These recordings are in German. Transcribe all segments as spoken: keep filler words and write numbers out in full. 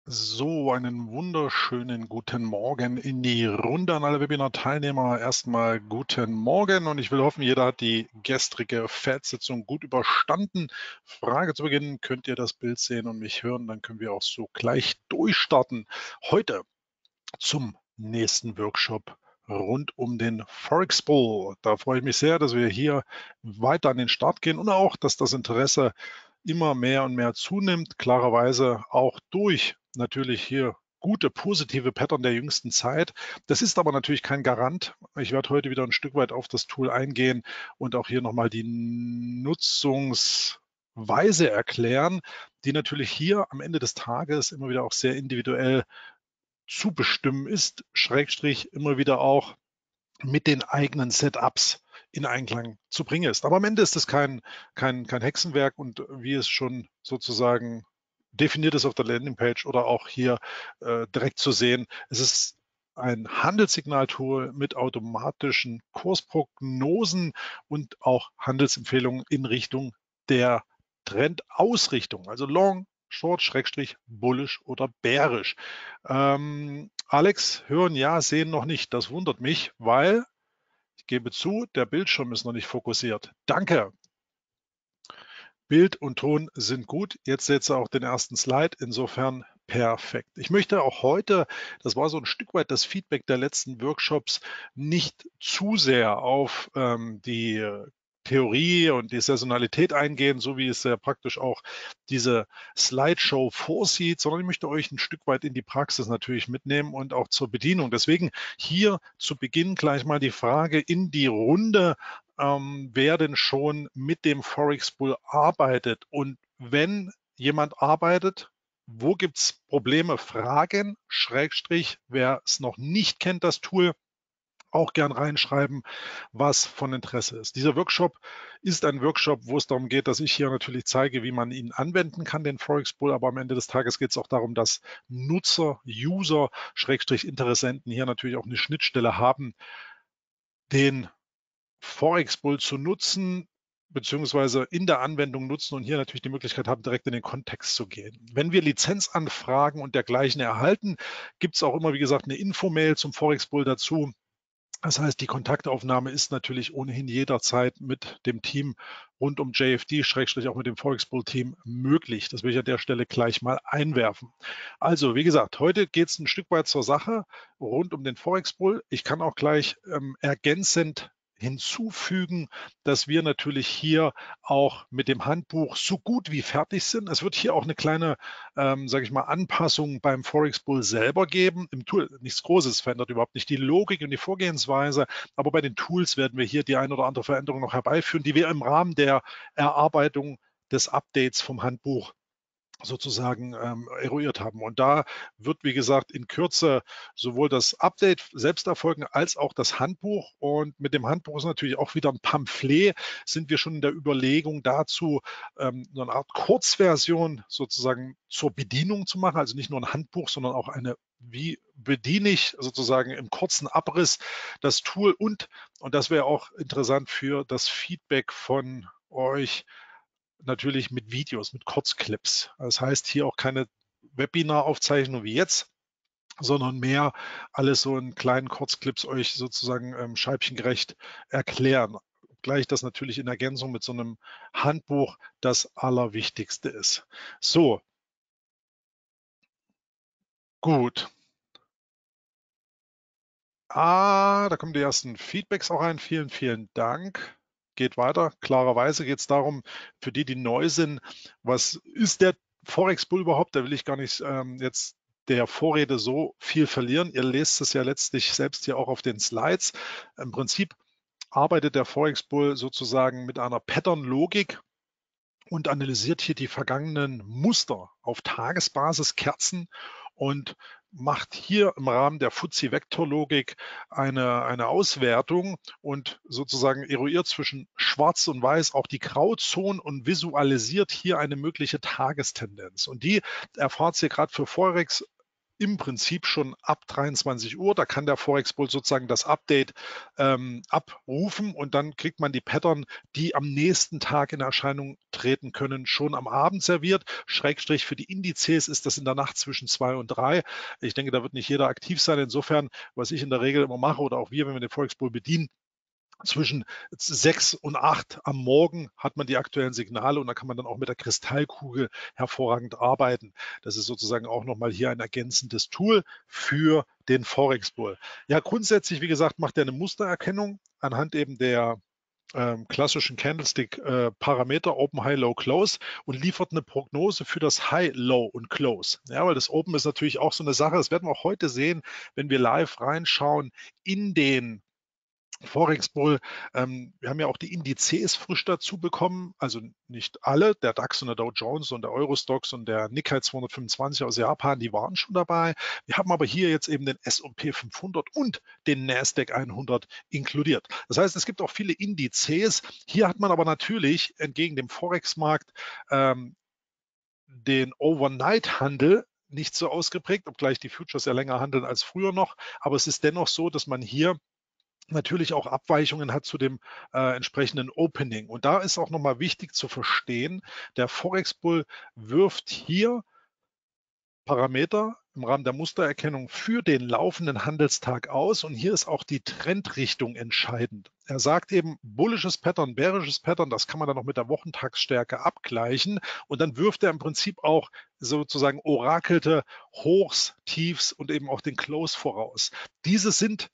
So, einen wunderschönen guten Morgen in die Runde an alle Webinar-Teilnehmer. Erstmal guten Morgen und ich will hoffen, jeder hat die gestrige F A T-Sitzung gut überstanden. Frage zu Beginn, könnt ihr das Bild sehen und mich hören? Dann können wir auch so gleich durchstarten. Heute zum nächsten Workshop rund um den Forex Bull. Da freue ich mich sehr, dass wir hier weiter an den Start gehen und auch, dass das Interesse immer mehr und mehr zunimmt, klarerweise auch durch natürlich hier gute positive Pattern der jüngsten Zeit. Das ist aber natürlich kein Garant. Ich werde heute wieder ein Stück weit auf das Tool eingehen und auch hier nochmal die Nutzungsweise erklären, die natürlich hier am Ende des Tages immer wieder auch sehr individuell zu bestimmen ist, Schrägstrich immer wieder auch mit den eigenen Setups in Einklang zu bringen ist. Aber am Ende ist es kein, kein, kein Hexenwerk und wie es schon sozusagen definiert ist auf der Landingpage oder auch hier äh, direkt zu sehen, es ist ein Handelssignaltool mit automatischen Kursprognosen und auch Handelsempfehlungen in Richtung der Trendausrichtung, also Long, Short, Schrägstrich, Bullish oder Bearish. Ähm, Alex, hören ja, sehen noch nicht. Das wundert mich, weil ich gebe zu, der Bildschirm ist noch nicht fokussiert. Danke. Bild und Ton sind gut. Jetzt setze auch den ersten Slide. Insofern perfekt. Ich möchte auch heute, das war so ein Stück weit das Feedback der letzten Workshops, nicht zu sehr auf ähm, die Theorie und die Saisonalität eingehen, so wie es ja praktisch auch diese Slideshow vorsieht, sondern ich möchte euch ein Stück weit in die Praxis natürlich mitnehmen und auch zur Bedienung. Deswegen hier zu Beginn gleich mal die Frage in die Runde, ähm, wer denn schon mit dem Forex Bull arbeitet. Und wenn jemand arbeitet, wo gibt es Probleme, Fragen, Schrägstrich, wer es noch nicht kennt, das Tool, auch gern reinschreiben, was von Interesse ist. Dieser Workshop ist ein Workshop, wo es darum geht, dass ich hier natürlich zeige, wie man ihn anwenden kann, den Forex Bull, aber am Ende des Tages geht es auch darum, dass Nutzer, User, Schrägstrich Interessenten hier natürlich auch eine Schnittstelle haben, den Forex Bull zu nutzen, beziehungsweise in der Anwendung nutzen und hier natürlich die Möglichkeit haben, direkt in den Kontext zu gehen. Wenn wir Lizenzanfragen und dergleichen erhalten, gibt es auch immer, wie gesagt, eine Infomail zum Forex Bull dazu. Das heißt, die Kontaktaufnahme ist natürlich ohnehin jederzeit mit dem Team rund um J F D, Schrägstrich auch mit dem Forex Bull Team möglich. Das will ich an der Stelle gleich mal einwerfen. Also, wie gesagt, heute geht es ein Stück weit zur Sache rund um den Forex Bull. Ich kann auch gleich ähm, ergänzend hinzufügen, dass wir natürlich hier auch mit dem Handbuch so gut wie fertig sind. Es wird hier auch eine kleine, ähm, sage ich mal, Anpassung beim Forex Bull selber geben. Im Tool nichts Großes, verändert überhaupt nicht die Logik und die Vorgehensweise, aber bei den Tools werden wir hier die ein oder andere Veränderung noch herbeiführen, die wir im Rahmen der Erarbeitung des Updates vom Handbuch sozusagen ähm, eruiert haben. Und da wird, wie gesagt, in Kürze sowohl das Update selbst erfolgen als auch das Handbuch. Und mit dem Handbuch ist natürlich auch wieder ein Pamphlet, sind wir schon in der Überlegung dazu, ähm, so eine Art Kurzversion sozusagen zur Bedienung zu machen. Also nicht nur ein Handbuch, sondern auch eine, wie bediene ich sozusagen im kurzen Abriss das Tool und, und das wäre auch interessant für das Feedback von euch, natürlich mit Videos, mit Kurzclips. Das heißt hier auch keine Webinaraufzeichnung wie jetzt, sondern mehr alles so in kleinen Kurzclips euch sozusagen ähm, scheibchengerecht erklären. Gleich das natürlich in Ergänzung mit so einem Handbuch das Allerwichtigste ist. So, gut. Ah, da kommen die ersten Feedbacks auch rein. Vielen, vielen Dank. Geht weiter. Klarerweise geht es darum, für die, die neu sind, was ist der Forex Bull überhaupt? Da will ich gar nicht ähm, jetzt der Vorrede so viel verlieren. Ihr lest es ja letztlich selbst hier auch auf den Slides. Im Prinzip arbeitet der Forex Bull sozusagen mit einer Pattern-Logik und analysiert hier die vergangenen Muster auf Tagesbasis, Kerzen und macht hier im Rahmen der F T S E-Vektorlogik eine, eine Auswertung und sozusagen eruiert zwischen Schwarz und Weiß auch die Grauzonen und visualisiert hier eine mögliche Tagestendenz. Und die erfahrt ihr gerade für Forex im Prinzip schon ab dreiundzwanzig Uhr. Da kann der Forex Bull sozusagen das Update ähm, abrufen und dann kriegt man die Pattern, die am nächsten Tag in Erscheinung treten können, schon am Abend serviert. Schrägstrich für die Indizes ist das in der Nacht zwischen zwei und drei. Ich denke, da wird nicht jeder aktiv sein. Insofern, was ich in der Regel immer mache oder auch wir, wenn wir den Forex Bull bedienen, zwischen sechs und acht am Morgen hat man die aktuellen Signale und da kann man dann auch mit der Kristallkugel hervorragend arbeiten. Das ist sozusagen auch nochmal hier ein ergänzendes Tool für den Forex Bull. Ja, grundsätzlich, wie gesagt, macht er eine Mustererkennung anhand eben der ähm, klassischen Candlestick-Parameter äh, Open, High, Low, Close und liefert eine Prognose für das High, Low und Close. Ja, weil das Open ist natürlich auch so eine Sache, das werden wir auch heute sehen, wenn wir live reinschauen in den Forex Bull. Ähm, wir haben ja auch die Indizes frisch dazu bekommen, also nicht alle, der DAX und der Dow Jones und der Eurostoxx und der Nikkei zweihundertfünfundzwanzig aus Japan, die waren schon dabei. Wir haben aber hier jetzt eben den S und P fünfhundert und den Nasdaq hundert inkludiert. Das heißt, es gibt auch viele Indizes. Hier hat man aber natürlich entgegen dem Forex-Markt ähm, den Overnight-Handel nicht so ausgeprägt, obgleich die Futures ja länger handeln als früher noch. Aber es ist dennoch so, dass man hier natürlich auch Abweichungen hat zu dem äh, entsprechenden Opening. Und da ist auch nochmal wichtig zu verstehen, der Forex Bull wirft hier Parameter im Rahmen der Mustererkennung für den laufenden Handelstag aus. Und hier ist auch die Trendrichtung entscheidend. Er sagt eben, bullisches Pattern, bärisches Pattern, das kann man dann noch mit der Wochentagsstärke abgleichen. Und dann wirft er im Prinzip auch sozusagen orakelte Hochs, Tiefs und eben auch den Close voraus. Diese sind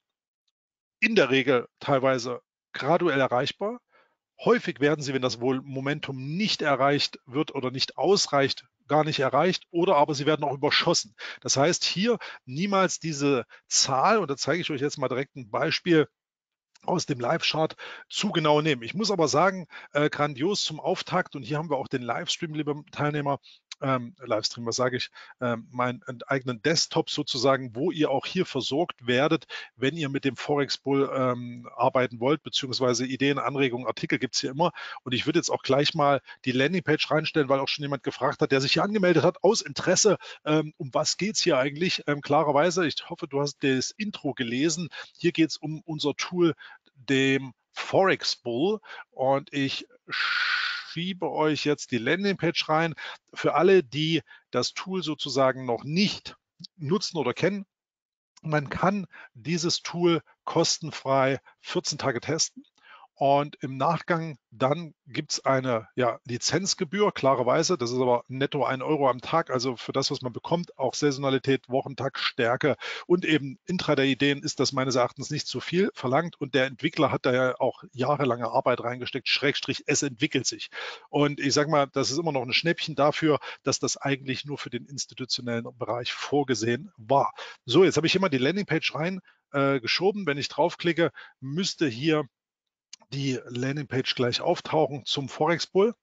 in der Regel teilweise graduell erreichbar. Häufig werden sie, wenn das wohl Momentum nicht erreicht wird oder nicht ausreicht, gar nicht erreicht oder aber sie werden auch überschossen. Das heißt, hier niemals diese Zahl, und da zeige ich euch jetzt mal direkt ein Beispiel aus dem Live-Chart, zu genau nehmen. Ich muss aber sagen, äh, grandios zum Auftakt, und hier haben wir auch den Livestream, liebe Teilnehmer, ähm, Livestream, was sage ich, ähm, meinen eigenen Desktop sozusagen, wo ihr auch hier versorgt werdet, wenn ihr mit dem Forex Bull ähm, arbeiten wollt, beziehungsweise Ideen, Anregungen, Artikel gibt es hier immer. Und ich würde jetzt auch gleich mal die Landingpage reinstellen, weil auch schon jemand gefragt hat, der sich hier angemeldet hat, aus Interesse, ähm, um was geht es hier eigentlich? Ähm, klarerweise, ich hoffe, du hast das Intro gelesen. Hier geht es um unser Tool, dem Forex Bull, und ich schiebe euch jetzt die Landingpage rein. Für alle, die das Tool sozusagen noch nicht nutzen oder kennen, man kann dieses Tool kostenfrei vierzehn Tage testen. Und im Nachgang dann gibt es eine ja, Lizenzgebühr, klarerweise. Das ist aber netto ein Euro am Tag. Also für das, was man bekommt, auch Saisonalität, Wochentag, Stärke und eben Intraday-Ideen ist das meines Erachtens nicht zu viel verlangt. Und der Entwickler hat da ja auch jahrelange Arbeit reingesteckt. Schrägstrich, es entwickelt sich. Und ich sage mal, das ist immer noch ein Schnäppchen dafür, dass das eigentlich nur für den institutionellen Bereich vorgesehen war. So, jetzt habe ich immer die Landingpage rein äh, geschoben. Wenn ich draufklicke, müsste hier die Landingpage gleich auftauchen zum Forex Bull,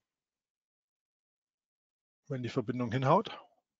wenn die Verbindung hinhaut.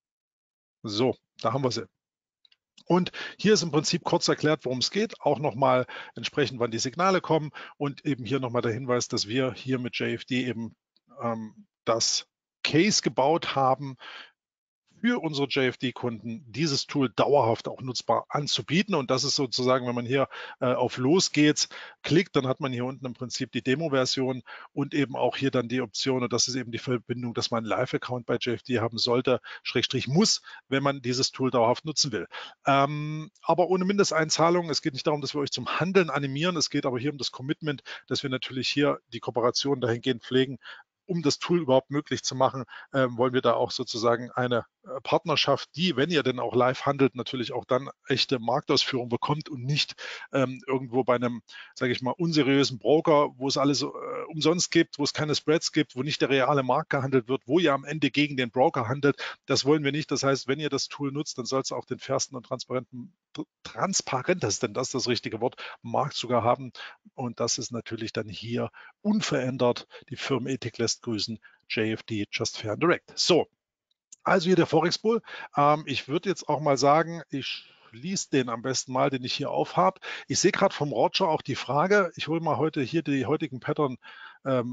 So, da haben wir sie. Und hier ist im Prinzip kurz erklärt, worum es geht, auch nochmal entsprechend, wann die Signale kommen, und eben hier nochmal der Hinweis, dass wir hier mit J F D eben ähm, das Case gebaut haben, für unsere J F D-Kunden dieses Tool dauerhaft auch nutzbar anzubieten. Und das ist sozusagen, wenn man hier äh, auf Los geht's klickt, dann hat man hier unten im Prinzip die Demo-Version und eben auch hier dann die Option, und das ist eben die Verbindung, dass man einen Live-Account bei J F D haben sollte, Schrägstrich muss, wenn man dieses Tool dauerhaft nutzen will. Ähm, aber ohne Mindesteinzahlung. Es geht nicht darum, dass wir euch zum Handeln animieren. Es geht aber hier um das Commitment, dass wir natürlich hier die Kooperation dahingehend pflegen, um das Tool überhaupt möglich zu machen, äh, wollen wir da auch sozusagen eine äh, Partnerschaft, die, wenn ihr denn auch live handelt, natürlich auch dann echte Marktausführung bekommt und nicht ähm, irgendwo bei einem, sage ich mal, unseriösen Broker, wo es alles äh, umsonst gibt, wo es keine Spreads gibt, wo nicht der reale Markt gehandelt wird, wo ihr am Ende gegen den Broker handelt. Das wollen wir nicht. Das heißt, wenn ihr das Tool nutzt, dann soll es auch den fairsten und transparenten, transparentesten, das ist das richtige Wort, Markt sogar haben. Und das ist natürlich dann hier unverändert. Die Firmenethik lässt grüßen. J F D, Just Fair and Direct. So, also hier der Forex Bull. Ähm, ich würde jetzt auch mal sagen, ich schließe den am besten mal, den ich hier aufhab. Ich sehe gerade vom Roger auch die Frage. Ich hole mal heute hier die heutigen Pattern ähm,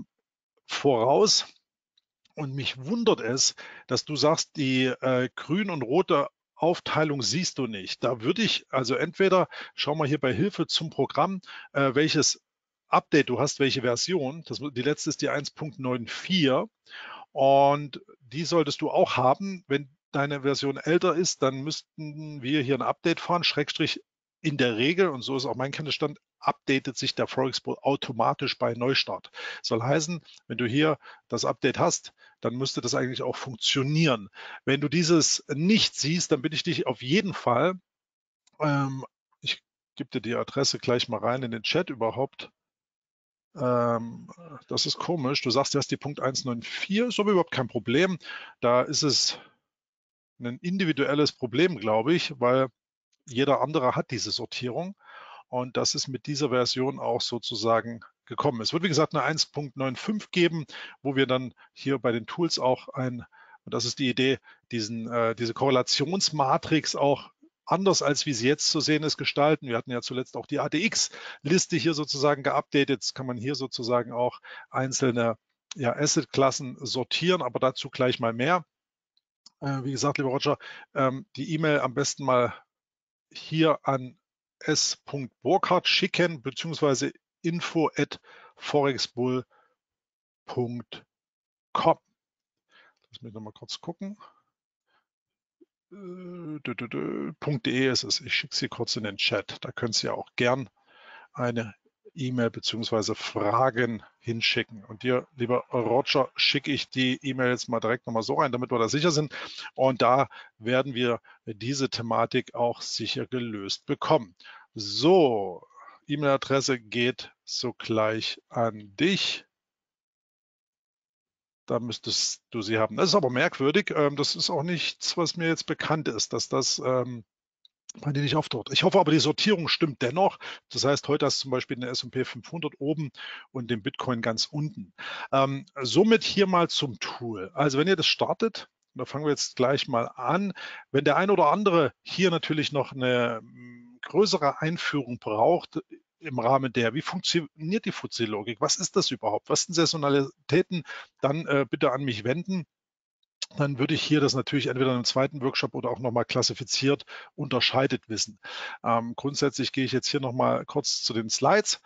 voraus. Und mich wundert es, dass du sagst, die äh, grün und rote Aufteilung siehst du nicht. Da würde ich, also entweder, schau mal hier bei Hilfe zum Programm, äh, welches Update du hast, welche Version. Das, die letzte ist die eins Punkt neun vier und die solltest du auch haben. Wenn deine Version älter ist, dann müssten wir hier ein Update fahren, Schrägstrich in der Regel, und so ist auch mein Kenntnisstand, updatet sich der Forex-Pool automatisch bei Neustart. Soll heißen, wenn du hier das Update hast, dann müsste das eigentlich auch funktionieren. Wenn du dieses nicht siehst, dann bitte ich dich auf jeden Fall, ähm, ich gebe dir die Adresse gleich mal rein in den Chat überhaupt. Ähm, das ist komisch. Du sagst, du hast die Punkt eins neun vier, ist aber überhaupt kein Problem. Da ist es ein individuelles Problem, glaube ich, weil jeder andere hat diese Sortierung. Und das ist mit dieser Version auch sozusagen gekommen. Es wird, wie gesagt, eine eins Punkt neun fünf geben, wo wir dann hier bei den Tools auch ein, und das ist die Idee, diesen, äh, diese Korrelationsmatrix auch anders als wie sie jetzt zu sehen ist, gestalten. Wir hatten ja zuletzt auch die A D X-Liste hier sozusagen geupdatet. Jetzt kann man hier sozusagen auch einzelne ja, Asset-Klassen sortieren, aber dazu gleich mal mehr. Äh, wie gesagt, lieber Roger, ähm, die E-Mail am besten mal hier an s Punkt burkhardt schicken, beziehungsweise info at forexbull Punkt com. Lass mich nochmal kurz gucken. .de ist es. Ich schicke sie kurz in den Chat. Da könnt ihr auch gern eine E-Mail beziehungsweise Fragen hinschicken. Und dir, lieber Roger, schicke ich die E-Mail jetzt mal direkt nochmal so rein, damit wir da sicher sind. Und da werden wir diese Thematik auch sicher gelöst bekommen. So, E-Mail-Adresse geht sogleich an dich. Da müsstest du sie haben. Das ist aber merkwürdig. Das ist auch nichts, was mir jetzt bekannt ist, dass das bei dir nicht auftaucht. Ich hoffe aber, die Sortierung stimmt dennoch. Das heißt, heute hast du zum Beispiel den S und P fünfhundert oben und den Bitcoin ganz unten. Ähm, somit hier mal zum Tool. Also wenn ihr das startet, da fangen wir jetzt gleich mal an. Wenn der ein oder andere hier natürlich noch eine größere Einführung braucht, im Rahmen der, wie funktioniert die F T S E-Logik? Was ist das überhaupt? Was sind Saisonalitäten? Dann äh, bitte an mich wenden. Dann würde ich hier das natürlich entweder in einem zweiten Workshop oder auch nochmal klassifiziert unterscheidet wissen. Ähm, grundsätzlich gehe ich jetzt hier nochmal kurz zu den Slides.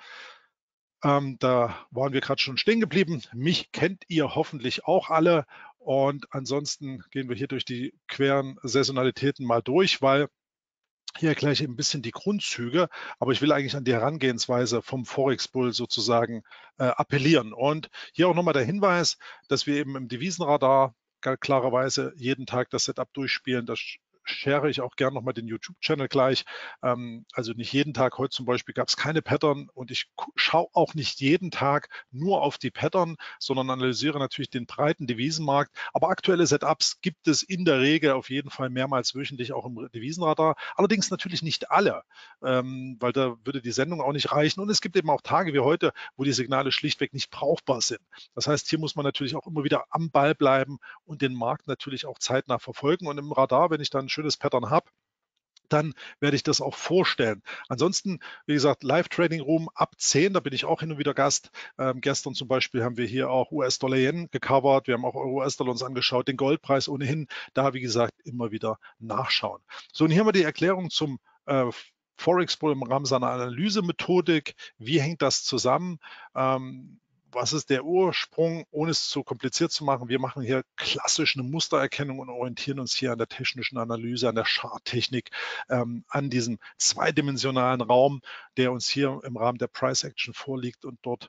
Ähm, da waren wir gerade schon stehen geblieben. Mich kennt ihr hoffentlich auch alle. Und ansonsten gehen wir hier durch die queren Saisonalitäten mal durch, weil hier gleich ein bisschen die Grundzüge, aber ich will eigentlich an die Herangehensweise vom Forex Bull sozusagen äh, appellieren. Und hier auch nochmal der Hinweis, dass wir eben im Devisenradar klarerweise jeden Tag das Setup durchspielen. Das share ich auch gerne nochmal den YouTube-Channel gleich. Ähm, also nicht jeden Tag. Heute zum Beispiel gab es keine Pattern und ich schaue auch nicht jeden Tag nur auf die Pattern, sondern analysiere natürlich den breiten Devisenmarkt. Aber aktuelle Setups gibt es in der Regel auf jeden Fall mehrmals wöchentlich auch im Devisenradar. Allerdings natürlich nicht alle, ähm, weil da würde die Sendung auch nicht reichen. Und es gibt eben auch Tage wie heute, wo die Signale schlichtweg nicht brauchbar sind. Das heißt, hier muss man natürlich auch immer wieder am Ball bleiben und den Markt natürlich auch zeitnah verfolgen. Und im Radar, wenn ich dann ein schönes Pattern habe, dann werde ich das auch vorstellen. Ansonsten, wie gesagt, Live Trading Room ab zehn, da bin ich auch hin und wieder Gast. Ähm, gestern zum Beispiel haben wir hier auch U S-Dollar-Yen gecovert. Wir haben auch Euro-U S-Dollar uns angeschaut, den Goldpreis ohnehin. Da, wie gesagt, immer wieder nachschauen. So, und hier haben wir die Erklärung zum äh, Forex Bull im Rahmen seiner Analysemethodik. Wie hängt das zusammen? Ähm, Was ist der Ursprung, ohne es zu kompliziert zu machen? Wir machen hier klassisch eine Mustererkennung und orientieren uns hier an der technischen Analyse, an der Charttechnik, ähm, an diesem zweidimensionalen Raum, der uns hier im Rahmen der Price Action vorliegt. Und dort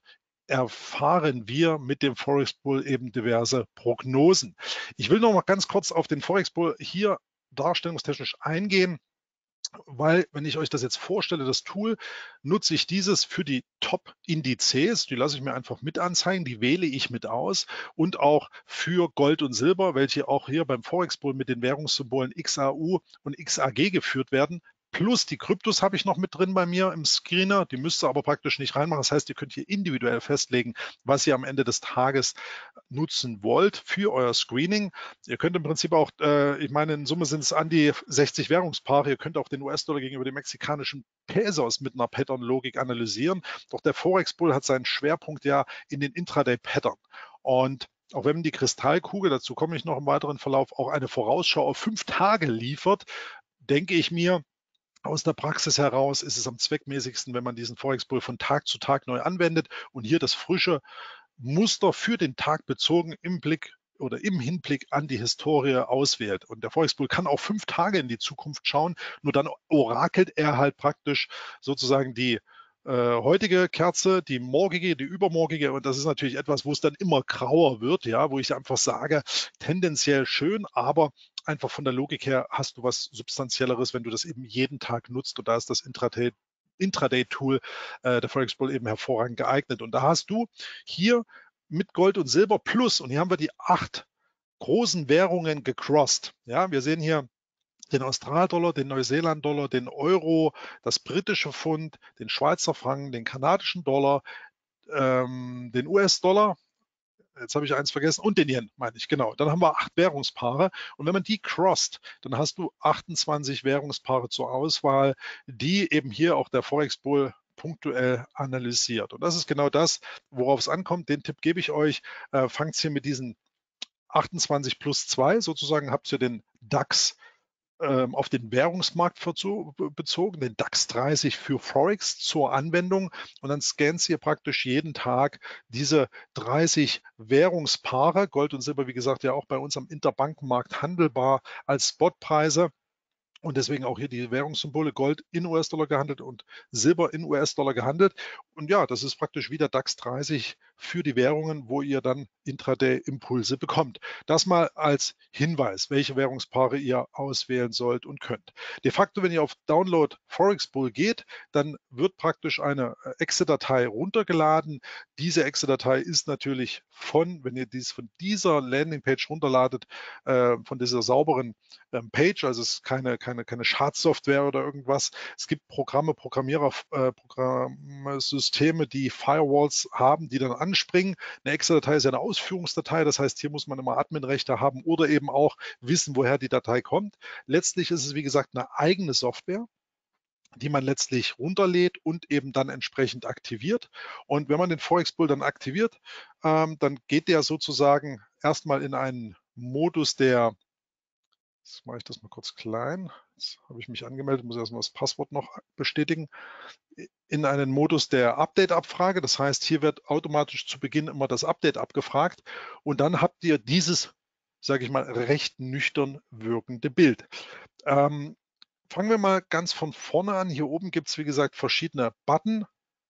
erfahren wir mit dem Forex Bull eben diverse Prognosen. Ich will noch mal ganz kurz auf den Forex Bull hier darstellungstechnisch eingehen. Weil, wenn ich euch das jetzt vorstelle, das Tool, nutze ich dieses für die Top-Indizes, die lasse ich mir einfach mit anzeigen, die wähle ich mit aus und auch für Gold und Silber, welche auch hier beim Forex Bull mit den Währungssymbolen X A U und X A G geführt werden. Plus die Kryptos habe ich noch mit drin bei mir im Screener, die müsst ihr aber praktisch nicht reinmachen. Das heißt, ihr könnt hier individuell festlegen, was ihr am Ende des Tages nutzen wollt für euer Screening. Ihr könnt im Prinzip auch, äh, ich meine, in Summe sind es an die sechzig Währungspaare. Ihr könnt auch den U S-Dollar gegenüber dem mexikanischen Pesos mit einer Pattern-Logik analysieren. Doch der Forex Bull hat seinen Schwerpunkt ja in den Intraday-Pattern. Und auch wenn die Kristallkugel, dazu komme ich noch im weiteren Verlauf, auch eine Vorausschau auf fünf Tage liefert, denke ich mir, aus der Praxis heraus ist es am zweckmäßigsten, wenn man diesen Forex-Bull von Tag zu Tag neu anwendet und hier das frische Muster für den Tag bezogen im Blick oder im Hinblick an die Historie auswählt. Und der Forex-Bull kann auch fünf Tage in die Zukunft schauen, nur dann orakelt er halt praktisch sozusagen die äh, heutige Kerze, die morgige, die übermorgige. Und das ist natürlich etwas, wo es dann immer grauer wird, ja, wo ich einfach sage, tendenziell schön, aber einfach von der Logik her hast du was Substanzielleres, wenn du das eben jeden Tag nutzt. Und da ist das Intraday Intraday-Tool äh, der Forex Bull eben hervorragend geeignet. Und da hast du hier mit Gold und Silber plus, und hier haben wir die acht großen Währungen gecrossed. Ja, wir sehen hier den Australdollar, den Neuseeland-Dollar, den Euro, das britische Pfund, den Schweizer Franken, den kanadischen Dollar, ähm, den U S-Dollar. Jetzt habe ich eins vergessen und den Yen, meine ich, genau. Dann haben wir acht Währungspaare und wenn man die crosst, dann hast du achtundzwanzig Währungspaare zur Auswahl, die eben hier auch der Forex Bull punktuell analysiert. Und das ist genau das, worauf es ankommt. Den Tipp gebe ich euch. Äh, fangt hier mit diesen achtundzwanzig plus zwei, sozusagen habt ihr den DAX ähm, auf den Währungsmarkt bezogen, den DAX dreißig für Forex zur Anwendung und dann scannst ihr praktisch jeden Tag diese dreißig Währungspaare, Gold und Silber, wie gesagt, ja auch bei uns am Interbankenmarkt handelbar als Spotpreise. Und deswegen auch hier die Währungssymbole Gold in U S-Dollar gehandelt und Silber in U S-Dollar gehandelt. Und ja, das ist praktisch wie der DAX dreißig für die Währungen, wo ihr dann Intraday-Impulse bekommt. Das mal als Hinweis, welche Währungspaare ihr auswählen sollt und könnt. De facto, wenn ihr auf Download Forex Bull geht, dann wird praktisch eine Exe-Datei runtergeladen. Diese Exe-Datei ist natürlich von, wenn ihr dies von dieser Landingpage runterladet, äh, von dieser sauberen ähm, Page, also es ist keine, keine, keine Schadsoftware oder irgendwas. Es gibt Programme, Programmierer, äh, Programmsysteme, die Firewalls haben, die dann anspringen. Eine Excel-Datei ist ja eine Ausführungsdatei, das heißt, hier muss man immer Adminrechte haben oder eben auch wissen, woher die Datei kommt. Letztlich ist es, wie gesagt, eine eigene Software, die man letztlich runterlädt und eben dann entsprechend aktiviert. Und wenn man den Forex Bull dann aktiviert, ähm, dann geht der sozusagen erstmal in einen Modus der, jetzt mache ich das mal kurz klein, jetzt habe ich mich angemeldet, muss erstmal das Passwort noch bestätigen, in einen Modus der Update-Abfrage. Das heißt, hier wird automatisch zu Beginn immer das Update abgefragt und dann habt ihr dieses, sage ich mal, recht nüchtern wirkende Bild. Ähm, Fangen wir mal ganz von vorne an. Hier oben gibt es, wie gesagt, verschiedene Button.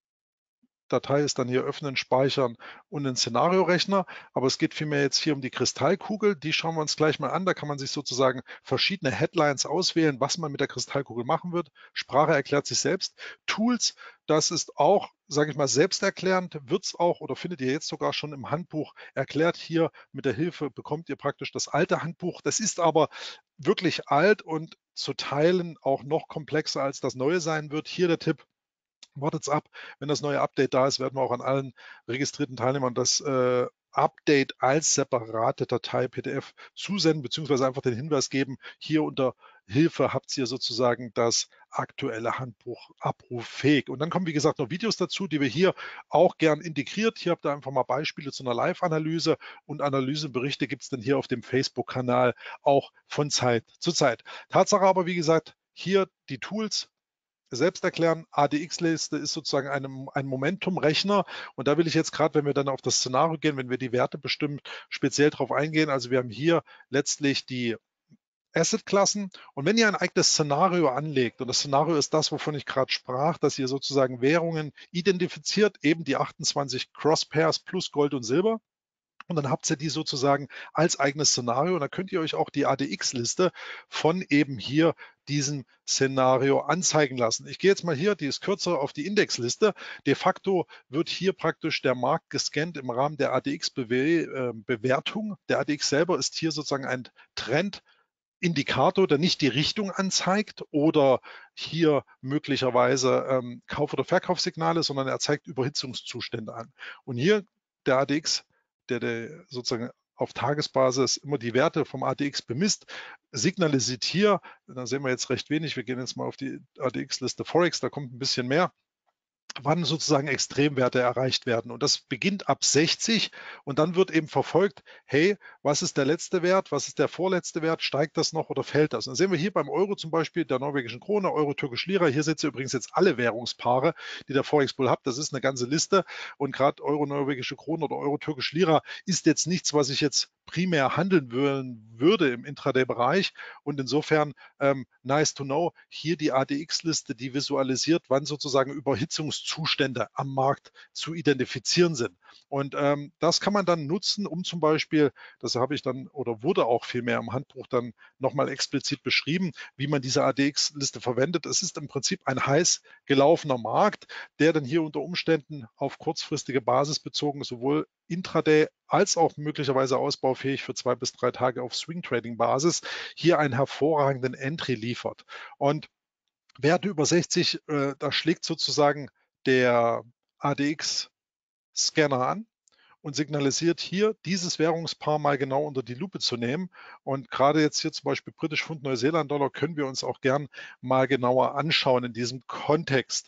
Datei ist dann hier öffnen, speichern und ein Szenariorechner. Aber es geht vielmehr jetzt hier um die Kristallkugel. Die schauen wir uns gleich mal an. Da kann man sich sozusagen verschiedene Headlines auswählen, was man mit der Kristallkugel machen wird. Sprache erklärt sich selbst. Tools, das ist auch, sage ich mal, selbsterklärend, wird es auch oder findet ihr jetzt sogar schon im Handbuch erklärt. Hier mit der Hilfe bekommt ihr praktisch das alte Handbuch. Das ist aber wirklich alt und zu Teilen auch noch komplexer als das neue sein wird. Hier der Tipp: Wartet's ab, wenn das neue Update da ist, werden wir auch an allen registrierten Teilnehmern das äh, Update als separate Datei P D F zusenden, beziehungsweise einfach den Hinweis geben, hier unter Hilfe habt ihr sozusagen das aktuelle Handbuch abruffähig. Und dann kommen, wie gesagt, noch Videos dazu, die wir hier auch gern integriert. Hier habt ihr einfach mal Beispiele zu einer Live-Analyse und Analyseberichte gibt es dann hier auf dem Facebook-Kanal auch von Zeit zu Zeit. Tatsache aber, wie gesagt, hier die Tools selbst erklären. A D X-Liste ist sozusagen ein, ein Momentum-Rechner und da will ich jetzt gerade, wenn wir dann auf das Szenario gehen, wenn wir die Werte bestimmen, speziell darauf eingehen. Also wir haben hier letztlich die Asset-Klassen und wenn ihr ein eigenes Szenario anlegt, und das Szenario ist das, wovon ich gerade sprach, dass ihr sozusagen Währungen identifiziert, eben die achtundzwanzig Crosspairs plus Gold und Silber, und dann habt ihr die sozusagen als eigenes Szenario und da könnt ihr euch auch die A D X-Liste von eben hier diesem Szenario anzeigen lassen. Ich gehe jetzt mal hier, die ist kürzer, auf die Indexliste. De facto wird hier praktisch der Markt gescannt im Rahmen der A D X-Bewertung. Der A D X selber ist hier sozusagen ein Trendindikator, der nicht die Richtung anzeigt oder hier möglicherweise ähm, Kauf- oder Verkaufssignale, sondern er zeigt Überhitzungszustände an. Und hier der A D X, der, der sozusagen auf Tagesbasis immer die Werte vom A D X bemisst, signalisiert hier, da sehen wir jetzt recht wenig, wir gehen jetzt mal auf die A D X-Liste Forex, da kommt ein bisschen mehr. wann sozusagen Extremwerte erreicht werden. Und das beginnt ab sechzig und dann wird eben verfolgt, hey, was ist der letzte Wert, was ist der vorletzte Wert, steigt das noch oder fällt das? Und dann sehen wir hier beim Euro zum Beispiel, der norwegischen Krone, Euro, türkisch Lira, hier seht ihr übrigens jetzt alle Währungspaare, die der Forex-Pool hat, das ist eine ganze Liste und gerade Euro, norwegische Krone oder Euro, türkisch Lira ist jetzt nichts, was ich jetzt primär handeln würden, würde im Intraday-Bereich und insofern ähm, nice to know, hier die A D X-Liste, die visualisiert, wann sozusagen Überhitzungszustände am Markt zu identifizieren sind. Und ähm, das kann man dann nutzen, um zum Beispiel, das habe ich dann oder wurde auch vielmehr im Handbuch dann nochmal explizit beschrieben, wie man diese A D X-Liste verwendet. Es ist im Prinzip ein heiß gelaufener Markt, der dann hier unter Umständen auf kurzfristige Basis bezogen sowohl Intraday als auch möglicherweise ausbaufähig für zwei bis drei Tage auf Swing-Trading-Basis hier einen hervorragenden Entry liefert. Und Werte über sechzig, äh, da schlägt sozusagen der A D X-Scanner an und signalisiert hier, dieses Währungspaar mal genau unter die Lupe zu nehmen. Und gerade jetzt hier zum Beispiel British Pfund, Neuseeland-Dollar können wir uns auch gern mal genauer anschauen in diesem Kontext.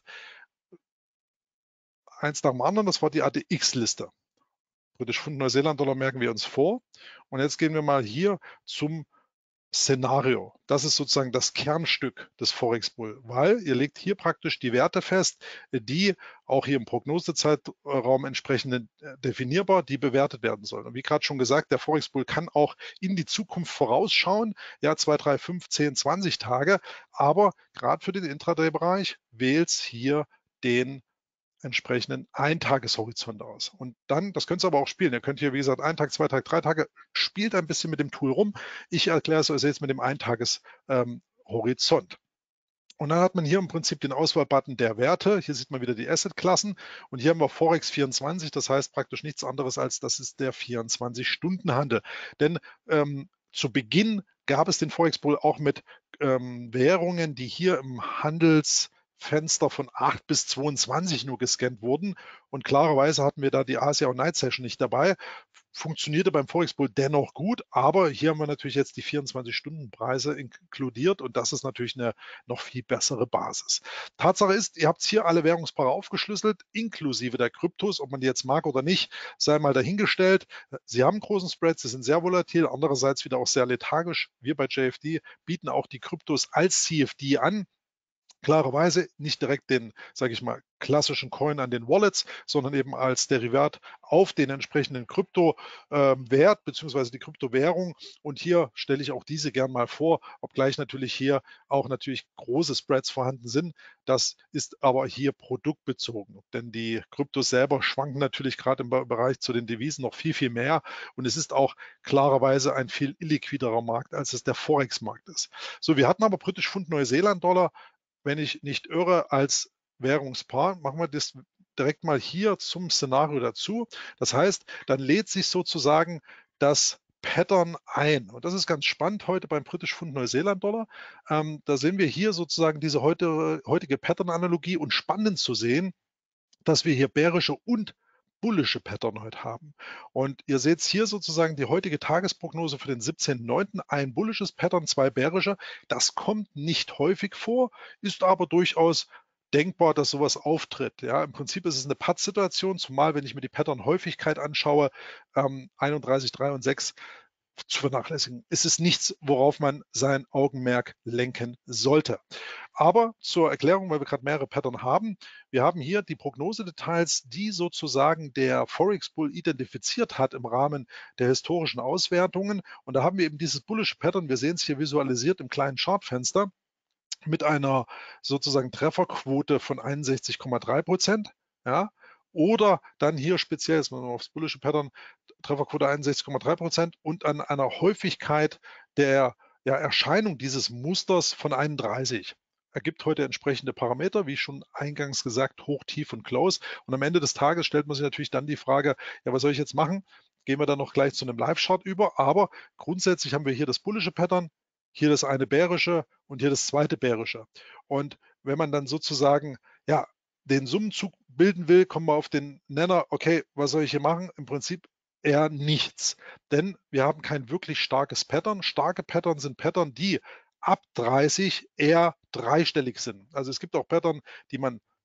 Eins nach dem anderen, das war die A D X-Liste. British Pfund, Neuseeland-Dollar merken wir uns vor. Und jetzt gehen wir mal hier zum Szenario. Das ist sozusagen das Kernstück des Forex-Bull, weil ihr legt hier praktisch die Werte fest, die auch hier im Prognosezeitraum entsprechend definierbar, die bewertet werden sollen. Und wie gerade schon gesagt, der Forex-Bull kann auch in die Zukunft vorausschauen, ja, zwei, drei, fünf, zehn, zwanzig Tage, aber gerade für den Intraday-Bereich wählt hier den entsprechenden Eintageshorizont aus. Und dann, das könnt ihr aber auch spielen. Ihr könnt hier, wie gesagt, ein Tag, zwei Tage, drei Tage, spielt ein bisschen mit dem Tool rum. Ich erkläre es euch jetzt mit dem Eintageshorizont. Ähm, und dann hat man hier im Prinzip den Auswahlbutton der Werte. Hier sieht man wieder die Assetklassen. Und hier haben wir Forex vierundzwanzig. Das heißt praktisch nichts anderes als, das ist der vierundzwanzig-Stunden-Handel. Denn ähm, zu Beginn gab es den Forex-Pool auch mit ähm, Währungen, die hier im Handels Fenster von acht bis zweiundzwanzig nur gescannt wurden. Und klarerweise hatten wir da die Asia- und Night Session nicht dabei. Funktionierte beim Forex Pool dennoch gut, aber hier haben wir natürlich jetzt die vierundzwanzig-Stunden-Preise inkludiert und das ist natürlich eine noch viel bessere Basis. Tatsache ist, ihr habt hier alle Währungspaare aufgeschlüsselt, inklusive der Kryptos, ob man die jetzt mag oder nicht, sei mal dahingestellt. Sie haben großen Spreads, sie sind sehr volatil, andererseits wieder auch sehr lethargisch. Wir bei J F D bieten auch die Kryptos als C F D an. Klarerweise nicht direkt den, sage ich mal, klassischen Coin an den Wallets, sondern eben als Derivat auf den entsprechenden Kryptowert ähm, beziehungsweise die Kryptowährung. Und hier stelle ich auch diese gern mal vor, obgleich natürlich hier auch natürlich große Spreads vorhanden sind. Das ist aber hier produktbezogen, denn die Kryptos selber schwanken natürlich gerade im Bereich zu den Devisen noch viel, viel mehr. Und es ist auch klarerweise ein viel illiquiderer Markt, als es der Forex-Markt ist. So, wir hatten aber britisch Pfund, Neuseeland-Dollar, wenn ich nicht irre, als Währungspaar. Machen wir das direkt mal hier zum Szenario dazu. Das heißt, dann lädt sich sozusagen das Pattern ein. Und das ist ganz spannend heute beim britisch Pfund Neuseeland-Dollar. Ähm, da sehen wir hier sozusagen diese heute, heutige Pattern-Analogie und spannend zu sehen, dass wir hier bärische und bullische Pattern heute haben. Und ihr seht hier sozusagen die heutige Tagesprognose für den siebzehnten neunten Ein bullisches Pattern, zwei bärische. Das kommt nicht häufig vor, ist aber durchaus denkbar, dass sowas auftritt. Ja, im Prinzip ist es eine Pattsituation, zumal wenn ich mir die Pattern-Häufigkeit anschaue, ähm, einunddreißig, drei und sechs zu vernachlässigen. Es ist nichts, worauf man sein Augenmerk lenken sollte. Aber zur Erklärung, weil wir gerade mehrere Pattern haben, wir haben hier die Prognosedetails, die sozusagen der Forex Bull identifiziert hat im Rahmen der historischen Auswertungen. Und da haben wir eben dieses bullische Pattern, wir sehen es hier visualisiert im kleinen Chartfenster, mit einer sozusagen Trefferquote von einundsechzig Komma drei Prozent. Ja, oder dann hier speziell, jetzt mal aufs bullische Pattern, Trefferquote einundsechzig Komma drei Prozent und an einer Häufigkeit der ja, Erscheinung dieses Musters von einunddreißig. Ergibt heute entsprechende Parameter, wie schon eingangs gesagt, hoch, tief und close. Und am Ende des Tages stellt man sich natürlich dann die Frage, ja, was soll ich jetzt machen? Gehen wir dann noch gleich zu einem Live-Chart über. Aber grundsätzlich haben wir hier das bullische Pattern, hier das eine bärische und hier das zweite bärische. Und wenn man dann sozusagen ja, den Summenzug bilden will, kommen wir auf den Nenner, okay, was soll ich hier machen? Im Prinzip eher nichts. Denn wir haben kein wirklich starkes Pattern. Starke Pattern sind Pattern, die ab dreißig eher dreistellig sind. Also es gibt auch Pattern, die man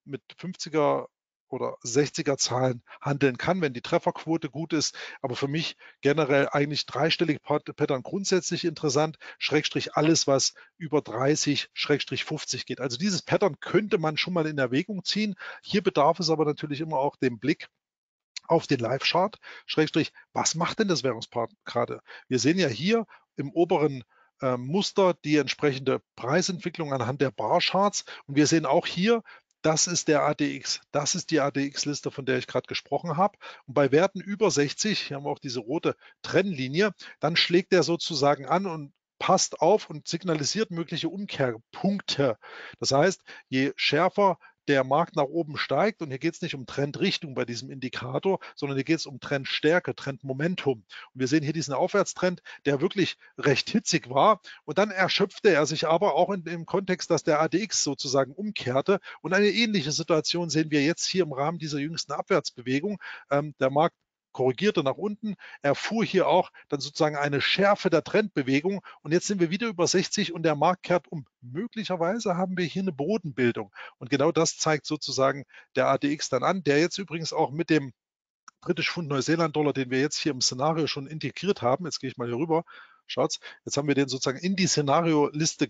mit fünfziger oder sechziger Zahlen handeln kann, wenn die Trefferquote gut ist. Aber für mich generell eigentlich dreistellige Pattern grundsätzlich interessant, Schrägstrich alles, was über dreißig, Schrägstrich fünfzig geht. Also dieses Pattern könnte man schon mal in Erwägung ziehen. Hier bedarf es aber natürlich immer auch dem Blick auf den Live-Chart, Schrägstrich, was macht denn das Währungspaar gerade? Wir sehen ja hier im oberen äh, Muster die entsprechende Preisentwicklung anhand der Bar-Charts und wir sehen auch hier, das ist der A D X, das ist die A D X-Liste, von der ich gerade gesprochen habe. Und bei Werten über sechzig, hier haben wir auch diese rote Trennlinie, dann schlägt er sozusagen an und passt auf und signalisiert mögliche Umkehrpunkte. Das heißt, je schärfer der Markt nach oben steigt, und hier geht es nicht um Trendrichtung bei diesem Indikator, sondern hier geht es um Trendstärke, Trendmomentum. Und wir sehen hier diesen Aufwärtstrend, der wirklich recht hitzig war. Und dann erschöpfte er sich aber auch in dem Kontext, dass der A D X sozusagen umkehrte. Und eine ähnliche Situation sehen wir jetzt hier im Rahmen dieser jüngsten Abwärtsbewegung. Ähm, der Markt korrigierte nach unten, erfuhr hier auch dann sozusagen eine Schärfe der Trendbewegung und jetzt sind wir wieder über sechzig und der Markt kehrt um. Möglicherweise haben wir hier eine Bodenbildung und genau das zeigt sozusagen der A D X dann an, der jetzt übrigens auch mit dem British Pfund Neuseeland Dollar, den wir jetzt hier im Szenario schon integriert haben, jetzt gehe ich mal hier rüber, schaut's, jetzt haben wir den sozusagen in die Szenario-Liste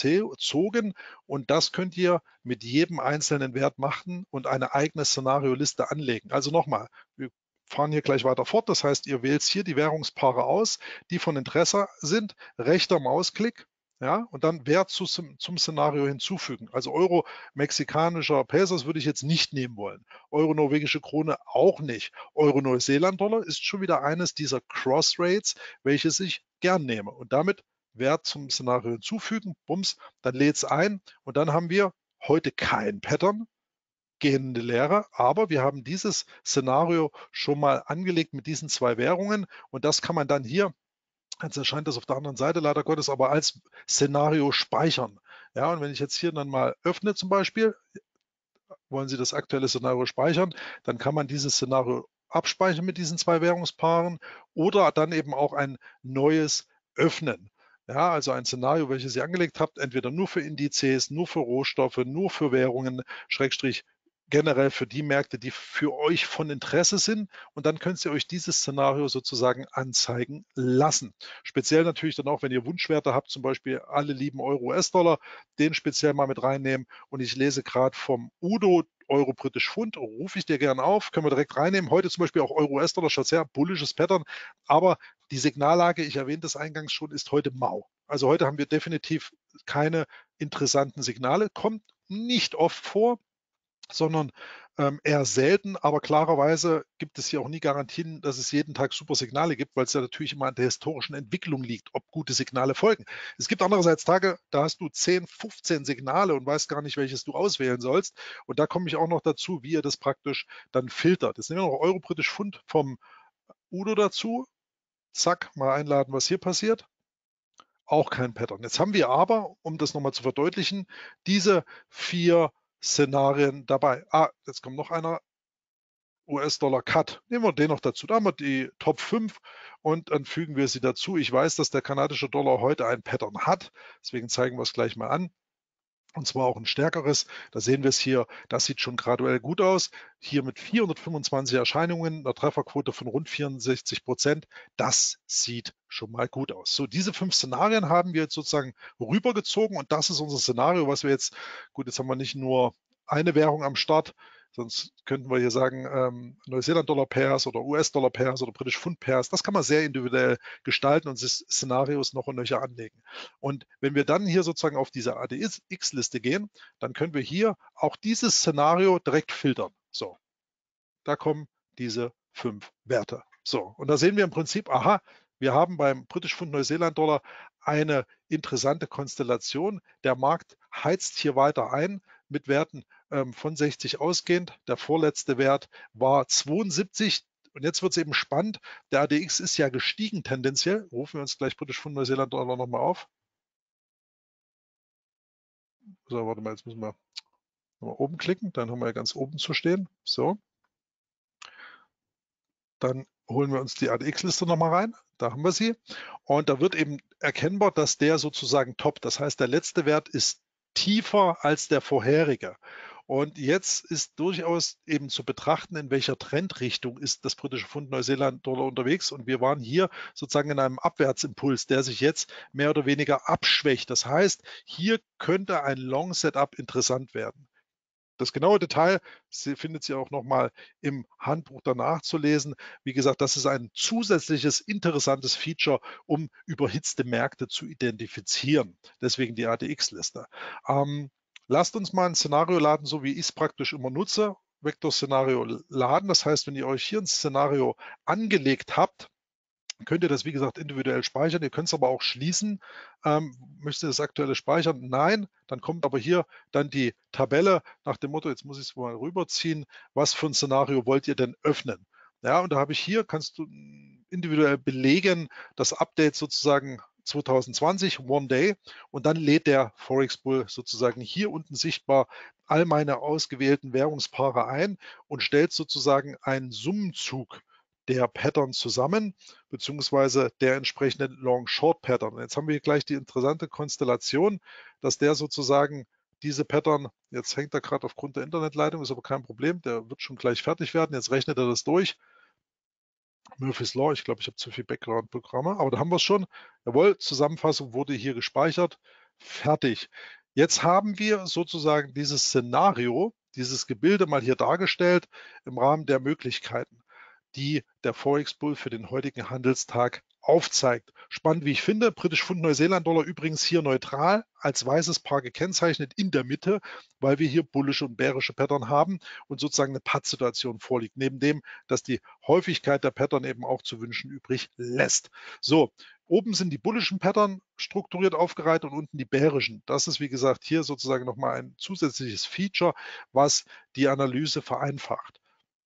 gezogen und das könnt ihr mit jedem einzelnen Wert machen und eine eigene Szenario-Liste anlegen. Also nochmal, wir fahren hier gleich weiter fort. Das heißt, ihr wählt hier die Währungspaare aus, die von Interesse sind, rechter Mausklick, ja, und dann Wert zu, zum Szenario hinzufügen. Also Euro, mexikanischer Pesos würde ich jetzt nicht nehmen wollen. Euro, norwegische Krone auch nicht. Euro, Neuseeland-Dollar ist schon wieder eines dieser Cross-Rates, welches ich gern nehme. Und damit Wert zum Szenario hinzufügen, bums, dann lädt es ein und dann haben wir heute kein Pattern, gehende Lehre, aber wir haben dieses Szenario schon mal angelegt mit diesen zwei Währungen und das kann man dann hier, jetzt erscheint das auf der anderen Seite leider Gottes, aber als Szenario speichern. Ja, und wenn ich jetzt hier dann mal öffne zum Beispiel, wollen Sie das aktuelle Szenario speichern, dann kann man dieses Szenario abspeichern mit diesen zwei Währungspaaren oder dann eben auch ein neues öffnen. Ja, also ein Szenario, welches ihr angelegt habt, entweder nur für Indizes, nur für Rohstoffe, nur für Währungen, Schrägstrich generell für die Märkte, die für euch von Interesse sind. Und dann könnt ihr euch dieses Szenario sozusagen anzeigen lassen. Speziell natürlich dann auch, wenn ihr Wunschwerte habt, zum Beispiel alle lieben Euro, U S-Dollar, den speziell mal mit reinnehmen. Und ich lese gerade vom Udo, Euro, British Pfund, rufe ich dir gerne auf, können wir direkt reinnehmen. Heute zum Beispiel auch Euro, U S-Dollar, schaut sehr bullisches Pattern. Aber die Signallage, ich erwähnte es eingangs schon, ist heute mau. Also heute haben wir definitiv keine interessanten Signale. Kommt nicht oft vor, sondern ähm, eher selten, aber klarerweise gibt es hier auch nie Garantien, dass es jeden Tag super Signale gibt, weil es ja natürlich immer an der historischen Entwicklung liegt, ob gute Signale folgen. Es gibt andererseits Tage, da hast du zehn, fünfzehn Signale und weißt gar nicht, welches du auswählen sollst. Und da komme ich auch noch dazu, wie ihr das praktisch dann filtert. Jetzt nehmen wir noch Euro, British Pfund vom Udo dazu. Zack, mal einladen, was hier passiert. Auch kein Pattern. Jetzt haben wir aber, um das nochmal zu verdeutlichen, diese vier Szenarien dabei. Ah, jetzt kommt noch einer. U S-Dollar Cut. Nehmen wir den noch dazu. Da haben wir die Top fünf und dann fügen wir sie dazu. Ich weiß, dass der kanadische Dollar heute ein Pattern hat. Deswegen zeigen wir es gleich mal an. Und zwar auch ein stärkeres. Da sehen wir es hier. Das sieht schon graduell gut aus. Hier mit vierhundertfünfundzwanzig Erscheinungen, einer Trefferquote von rund vierundsechzig Prozent. Das sieht schon mal gut aus. So, diese fünf Szenarien haben wir jetzt sozusagen rübergezogen und das ist unser Szenario, was wir jetzt, gut, jetzt haben wir nicht nur eine Währung am Start, sonst könnten wir hier sagen, ähm, Neuseeland-Dollar-Pairs oder U S-Dollar-Pairs oder British Pfund-Pairs. Das kann man sehr individuell gestalten und Szenarios noch und nöcher anlegen. Und wenn wir dann hier sozusagen auf diese A D X-Liste gehen, dann können wir hier auch dieses Szenario direkt filtern. So, da kommen diese fünf Werte. So, und da sehen wir im Prinzip, aha, wir haben beim British Pfund Neuseeland Dollar eine interessante Konstellation. Der Markt heizt hier weiter ein mit Werten ähm, von sechzig ausgehend. Der vorletzte Wert war zweiundsiebzig. Und jetzt wird es eben spannend. Der A D X ist ja gestiegen tendenziell. Rufen wir uns gleich British Pfund Neuseeland Dollar nochmal auf. So, warte mal, jetzt müssen wir nochmal oben klicken. Dann haben wir ja ganz oben zu stehen. So. Dann holen wir uns die A D X-Liste nochmal rein. Da haben wir sie. Und da wird eben erkennbar, dass der sozusagen toppt. Das heißt, der letzte Wert ist tiefer als der vorherige. Und jetzt ist durchaus eben zu betrachten, in welcher Trendrichtung ist das britische Pfund Neuseeland-Dollar unterwegs. Und wir waren hier sozusagen in einem Abwärtsimpuls, der sich jetzt mehr oder weniger abschwächt. Das heißt, hier könnte ein Long-Setup interessant werden. Das genaue Detail findet Sie auch nochmal im Handbuch danach zu lesen. Wie gesagt, das ist ein zusätzliches interessantes Feature, um überhitzte Märkte zu identifizieren. Deswegen die A D X-Liste. Ähm, lasst uns mal ein Szenario laden, so wie ich es praktisch immer nutze. Vektorszenario laden. Das heißt, wenn ihr euch hier ein Szenario angelegt habt, könnt ihr das, wie gesagt, individuell speichern. Ihr könnt es aber auch schließen. Ähm, möchtet ihr das aktuelle speichern? Nein. Dann kommt aber hier dann die Tabelle nach dem Motto, jetzt muss ich es mal rüberziehen, was für ein Szenario wollt ihr denn öffnen? Ja, und da habe ich hier, kannst du individuell belegen, das Update sozusagen zwanzig zwanzig, One Day, und dann lädt der Forex Bull sozusagen hier unten sichtbar all meine ausgewählten Währungspaare ein und stellt sozusagen einen Summenzug der Pattern zusammen, beziehungsweise der entsprechenden Long-Short-Pattern. Jetzt haben wir hier gleich die interessante Konstellation, dass der sozusagen diese Pattern, jetzt hängt er gerade aufgrund der Internetleitung, ist aber kein Problem, der wird schon gleich fertig werden, jetzt rechnet er das durch. Murphy's Law, ich glaube, ich habe zu viel Background-Programme, aber da haben wir es schon. Jawohl, Zusammenfassung wurde hier gespeichert, fertig. Jetzt haben wir sozusagen dieses Szenario, dieses Gebilde mal hier dargestellt im Rahmen der Möglichkeiten, die der Forex Bull für den heutigen Handelstag aufzeigt. Spannend, wie ich finde. Britisch Pfund Neuseeland-Dollar übrigens hier neutral als weißes Paar gekennzeichnet in der Mitte, weil wir hier bullische und bärische Pattern haben und sozusagen eine Pattsituation vorliegt. Neben dem, dass die Häufigkeit der Pattern eben auch zu wünschen übrig lässt. So, oben sind die bullischen Pattern strukturiert aufgereiht und unten die bärischen. Das ist, wie gesagt, hier sozusagen nochmal ein zusätzliches Feature, was die Analyse vereinfacht,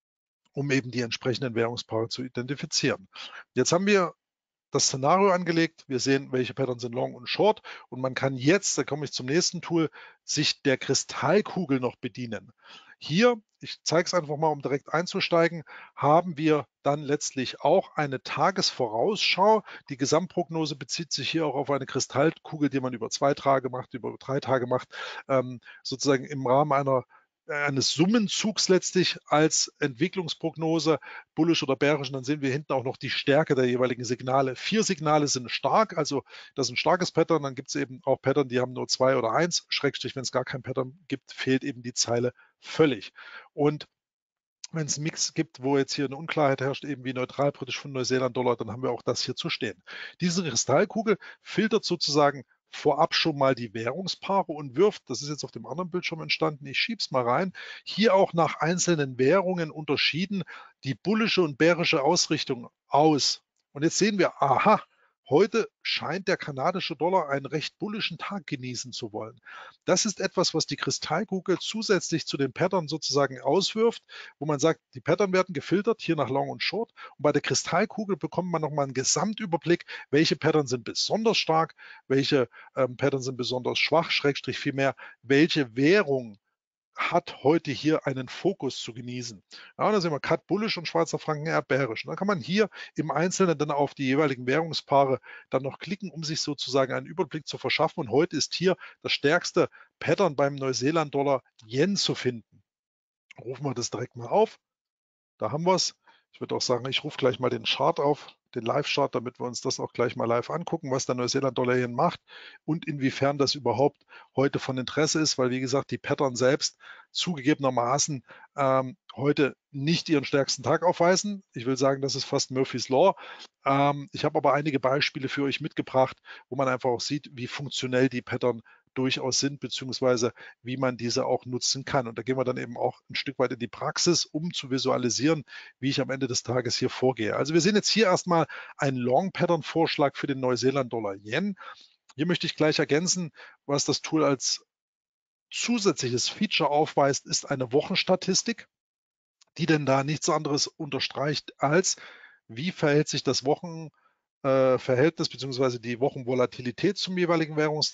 um eben die entsprechenden Währungspaare zu identifizieren. Jetzt haben wir das Szenario angelegt. Wir sehen, welche Pattern sind Long und Short. Und man kann jetzt, da komme ich zum nächsten Tool, sich der Kristallkugel noch bedienen. Hier, ich zeige es einfach mal, um direkt einzusteigen, haben wir dann letztlich auch eine Tagesvorausschau. Die Gesamtprognose bezieht sich hier auch auf eine Kristallkugel, die man über zwei Tage macht, über drei Tage macht, ähm, sozusagen im Rahmen einer eines Summenzugs letztlich als Entwicklungsprognose, bullisch oder bärisch, und dann sehen wir hinten auch noch die Stärke der jeweiligen Signale. Vier Signale sind stark, also das ist ein starkes Pattern, dann gibt es eben auch Pattern, die haben nur zwei oder eins, Schrägstrich, wenn es gar kein Pattern gibt, fehlt eben die Zeile völlig. Und wenn es einen Mix gibt, wo jetzt hier eine Unklarheit herrscht, eben wie neutral britisch Pfund Neuseeland-Dollar, dann haben wir auch das hier zu stehen. Diese Kristallkugel filtert sozusagen vorab schon mal die Währungspaare und wirft, das ist jetzt auf dem anderen Bildschirm entstanden, ich schiebe es mal rein, hier auch nach einzelnen Währungen unterschieden die bullische und bärische Ausrichtung aus. Und jetzt sehen wir, aha, heute scheint der kanadische Dollar einen recht bullischen Tag genießen zu wollen. Das ist etwas, was die Kristallkugel zusätzlich zu den Pattern sozusagen auswirft, wo man sagt, die Pattern werden gefiltert, hier nach Long und Short. Und bei der Kristallkugel bekommt man nochmal einen Gesamtüberblick, welche Pattern sind besonders stark, welche ähm, Pattern sind besonders schwach, Schrägstrich vielmehr, welche Währung hat heute hier einen Fokus zu genießen. Ja, da sehen wir Cut bullisch und Schweizer Franken eher bärisch. Dann kann man hier im Einzelnen dann auf die jeweiligen Währungspaare dann noch klicken, um sich sozusagen einen Überblick zu verschaffen. Und heute ist hier das stärkste Pattern beim Neuseeland-Dollar Yen zu finden. Rufen wir das direkt mal auf. Da haben wir es. Ich würde auch sagen, ich rufe gleich mal den Chart auf, den Live-Chart, damit wir uns das auch gleich mal live angucken, was der Neuseeland-Dollar hier macht und inwiefern das überhaupt heute von Interesse ist, weil wie gesagt, die Pattern selbst zugegebenermaßen ähm, heute nicht ihren stärksten Tag aufweisen. Ich will sagen, das ist fast Murphy's Law. Ähm, ich habe aber einige Beispiele für euch mitgebracht, wo man einfach auch sieht, wie funktionell die Pattern durchaus sind, beziehungsweise wie man diese auch nutzen kann. Und da gehen wir dann eben auch ein Stück weit in die Praxis, um zu visualisieren, wie ich am Ende des Tages hier vorgehe. Also wir sehen jetzt hier erstmal einen Long-Pattern-Vorschlag für den Neuseeland-Dollar-Yen. Hier möchte ich gleich ergänzen, was das Tool als zusätzliches Feature aufweist, ist eine Wochenstatistik, die denn da nichts anderes unterstreicht als, wie verhält sich das Wochenverhältnis bzw. die Wochenvolatilität zum jeweiligen Währungs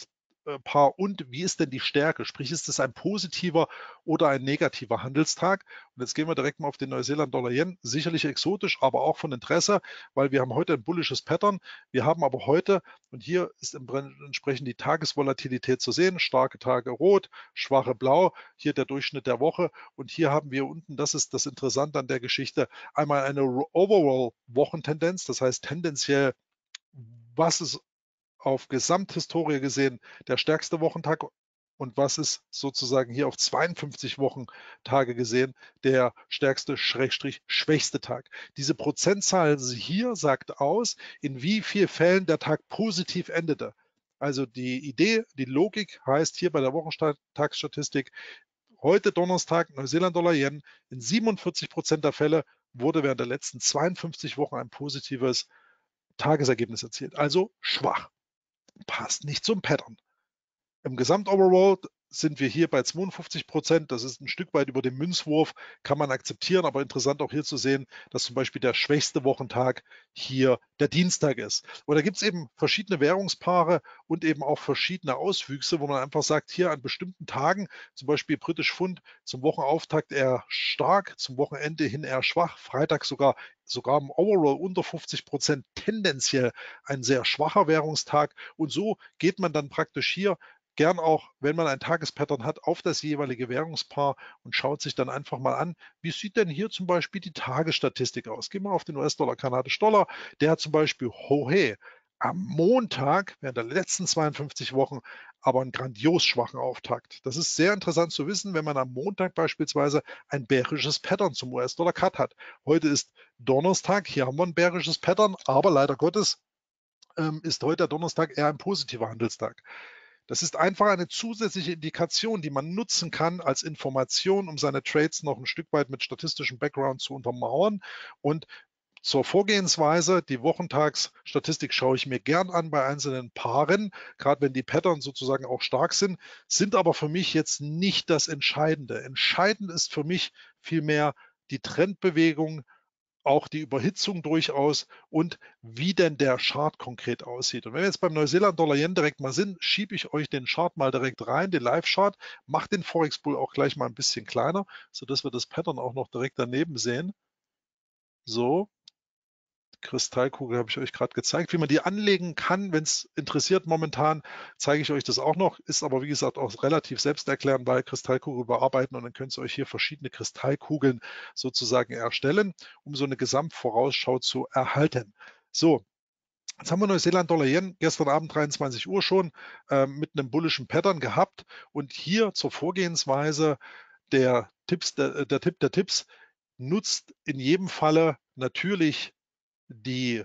Paar und wie ist denn die Stärke? Sprich, ist es ein positiver oder ein negativer Handelstag? Und jetzt gehen wir direkt mal auf den Neuseeland-Dollar-Yen. Sicherlich exotisch, aber auch von Interesse, weil wir haben heute ein bullisches Pattern. Wir haben aber heute, und hier ist entsprechend die Tagesvolatilität zu sehen, starke Tage rot, schwache blau, hier der Durchschnitt der Woche. Und hier haben wir unten, das ist das Interessante an der Geschichte, einmal eine Overall-Wochentendenz, das heißt tendenziell, was ist auf Gesamthistorie gesehen der stärkste Wochentag und was ist sozusagen hier auf zweiundfünfzig Wochentage gesehen der stärkste Schrägstrich schwächste Tag. Diese Prozentzahl hier sagt aus, in wie vielen Fällen der Tag positiv endete. Also die Idee, die Logik heißt hier bei der Wochentagsstatistik, heute Donnerstag Neuseeland-Dollar-Yen, in siebenundvierzig Prozent der Fälle wurde während der letzten zweiundfünfzig Wochen ein positives Tagesergebnis erzielt. Also schwach. Passt nicht zum Pattern. Im Gesamtoverall sind wir hier bei zweiundfünfzig Prozent. Das ist ein Stück weit über dem Münzwurf, kann man akzeptieren, aber interessant auch hier zu sehen, dass zum Beispiel der schwächste Wochentag hier der Dienstag ist. Und da gibt es eben verschiedene Währungspaare und eben auch verschiedene Auswüchse, wo man einfach sagt, hier an bestimmten Tagen, zum Beispiel British Pfund zum Wochenauftakt eher stark, zum Wochenende hin eher schwach, Freitag sogar sogar im Overall unter fünfzig Prozent, tendenziell ein sehr schwacher Währungstag. Und so geht man dann praktisch hier gern auch, wenn man ein Tagespattern hat, auf das jeweilige Währungspaar und schaut sich dann einfach mal an, wie sieht denn hier zum Beispiel die Tagesstatistik aus. Gehen wir auf den U S-Dollar, Kanadisch-Dollar. Der hat zum Beispiel, ho hey, am Montag während der letzten zweiundfünfzig Wochen aber einen grandios schwachen Auftakt. Das ist sehr interessant zu wissen, wenn man am Montag beispielsweise ein bärisches Pattern zum U S-Dollar-Cut hat. Heute ist Donnerstag, hier haben wir ein bärisches Pattern, aber leider Gottes ähm, ist heute der Donnerstag eher ein positiver Handelstag. Das ist einfach eine zusätzliche Indikation, die man nutzen kann als Information, um seine Trades noch ein Stück weit mit statistischem Background zu untermauern. Und zur Vorgehensweise, die Wochentagsstatistik schaue ich mir gern an bei einzelnen Paaren, gerade wenn die Patterns sozusagen auch stark sind, sind aber für mich jetzt nicht das Entscheidende. Entscheidend ist für mich vielmehr die Trendbewegung, auch die Überhitzung durchaus und wie denn der Chart konkret aussieht. Und wenn wir jetzt beim Neuseeland-Dollar-Yen direkt mal sind, schiebe ich euch den Chart mal direkt rein, den Live-Chart, mache den Forex-Bull auch gleich mal ein bisschen kleiner, sodass wir das Pattern auch noch direkt daneben sehen. So, Kristallkugel habe ich euch gerade gezeigt. Wie man die anlegen kann, wenn es interessiert momentan, zeige ich euch das auch noch. Ist aber wie gesagt auch relativ selbsterklärend bei Kristallkugel bearbeiten und dann könnt ihr euch hier verschiedene Kristallkugeln sozusagen erstellen, um so eine Gesamtvorausschau zu erhalten. So, jetzt haben wir Neuseeland-Dollar-Yen gestern Abend dreiundzwanzig Uhr schon äh, mit einem bullischen Pattern gehabt und hier zur Vorgehensweise der Tipps, der, der Tipp der Tipps nutzt in jedem Falle natürlich die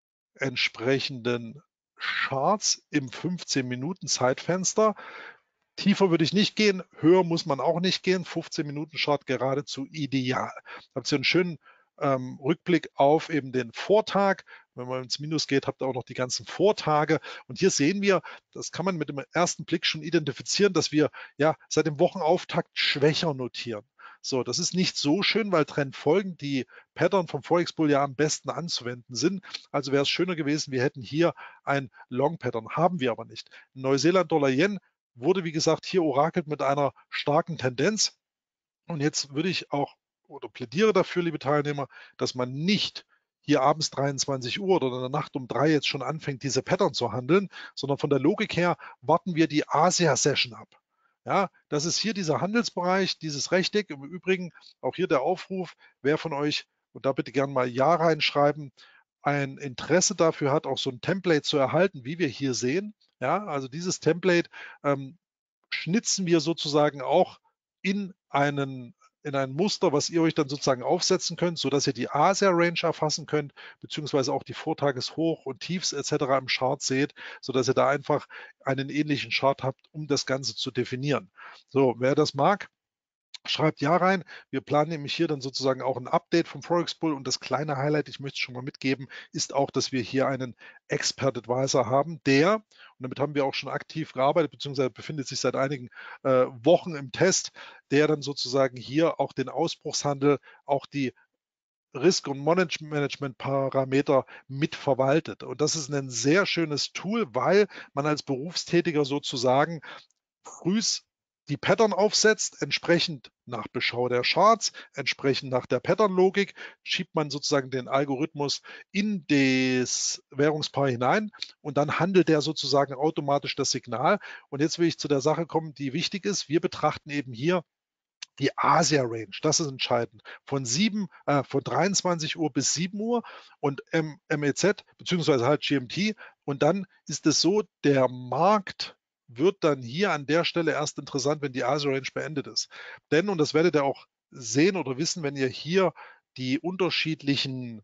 entsprechenden Charts im fünfzehn Minuten Zeitfenster. Tiefer würde ich nicht gehen, höher muss man auch nicht gehen. fünfzehn Minuten Chart geradezu ideal. Habt ihr einen schönen ähm, Rückblick auf eben den Vortag. Wenn man ins Minus geht, habt ihr auch noch die ganzen Vortage. Und hier sehen wir, das kann man mit dem ersten Blick schon identifizieren, dass wir ja seit dem Wochenauftakt schwächer notieren. So, das ist nicht so schön, weil trendfolgend die Pattern vom Forex Bull ja am besten anzuwenden sind. Also wäre es schöner gewesen, wir hätten hier ein Long Pattern. Haben wir aber nicht. Neuseeland-Dollar-Yen wurde, wie gesagt, hier orakelt mit einer starken Tendenz. Und jetzt würde ich auch oder plädiere dafür, liebe Teilnehmer, dass man nicht hier abends dreiundzwanzig Uhr oder in der Nacht um drei jetzt schon anfängt, diese Pattern zu handeln, sondern von der Logik her warten wir die Asia-Session ab. Ja, das ist hier dieser Handelsbereich, dieses Rechteck. Im Übrigen auch hier der Aufruf, wer von euch, und da bitte gerne mal Ja reinschreiben, ein Interesse dafür hat, auch so ein Template zu erhalten, wie wir hier sehen. Ja, also dieses Template ähm, schnitzen wir sozusagen auch in einen in ein Muster, was ihr euch dann sozusagen aufsetzen könnt, sodass ihr die Asia-Range erfassen könnt, beziehungsweise auch die Vortageshoch- und Tiefs et cetera im Chart seht, sodass ihr da einfach einen ähnlichen Chart habt, um das Ganze zu definieren. So, wer das mag, schreibt ja rein. Wir planen nämlich hier dann sozusagen auch ein Update vom Forex Bull und das kleine Highlight, ich möchte es schon mal mitgeben, ist auch, dass wir hier einen Expert Advisor haben, der, und damit haben wir auch schon aktiv gearbeitet, beziehungsweise befindet sich seit einigen äh, Wochen im Test, der dann sozusagen hier auch den Ausbruchshandel, auch die Risk- und Management-Parameter mitverwaltet. Und das ist ein sehr schönes Tool, weil man als Berufstätiger sozusagen frühs die Pattern aufsetzt, entsprechend nach Beschau der Charts, entsprechend nach der Pattern-Logik, schiebt man sozusagen den Algorithmus in das Währungspaar hinein und dann handelt der sozusagen automatisch das Signal. Und jetzt will ich zu der Sache kommen, die wichtig ist. Wir betrachten eben hier die Asia-Range, das ist entscheidend. Von sieben, äh, von dreiundzwanzig Uhr bis sieben Uhr und M E Z, beziehungsweise halt G M T. Und dann ist es so, der Markt wird dann hier an der Stelle erst interessant, wenn die Asia-Range beendet ist. Denn, und das werdet ihr auch sehen oder wissen, wenn ihr hier die unterschiedlichen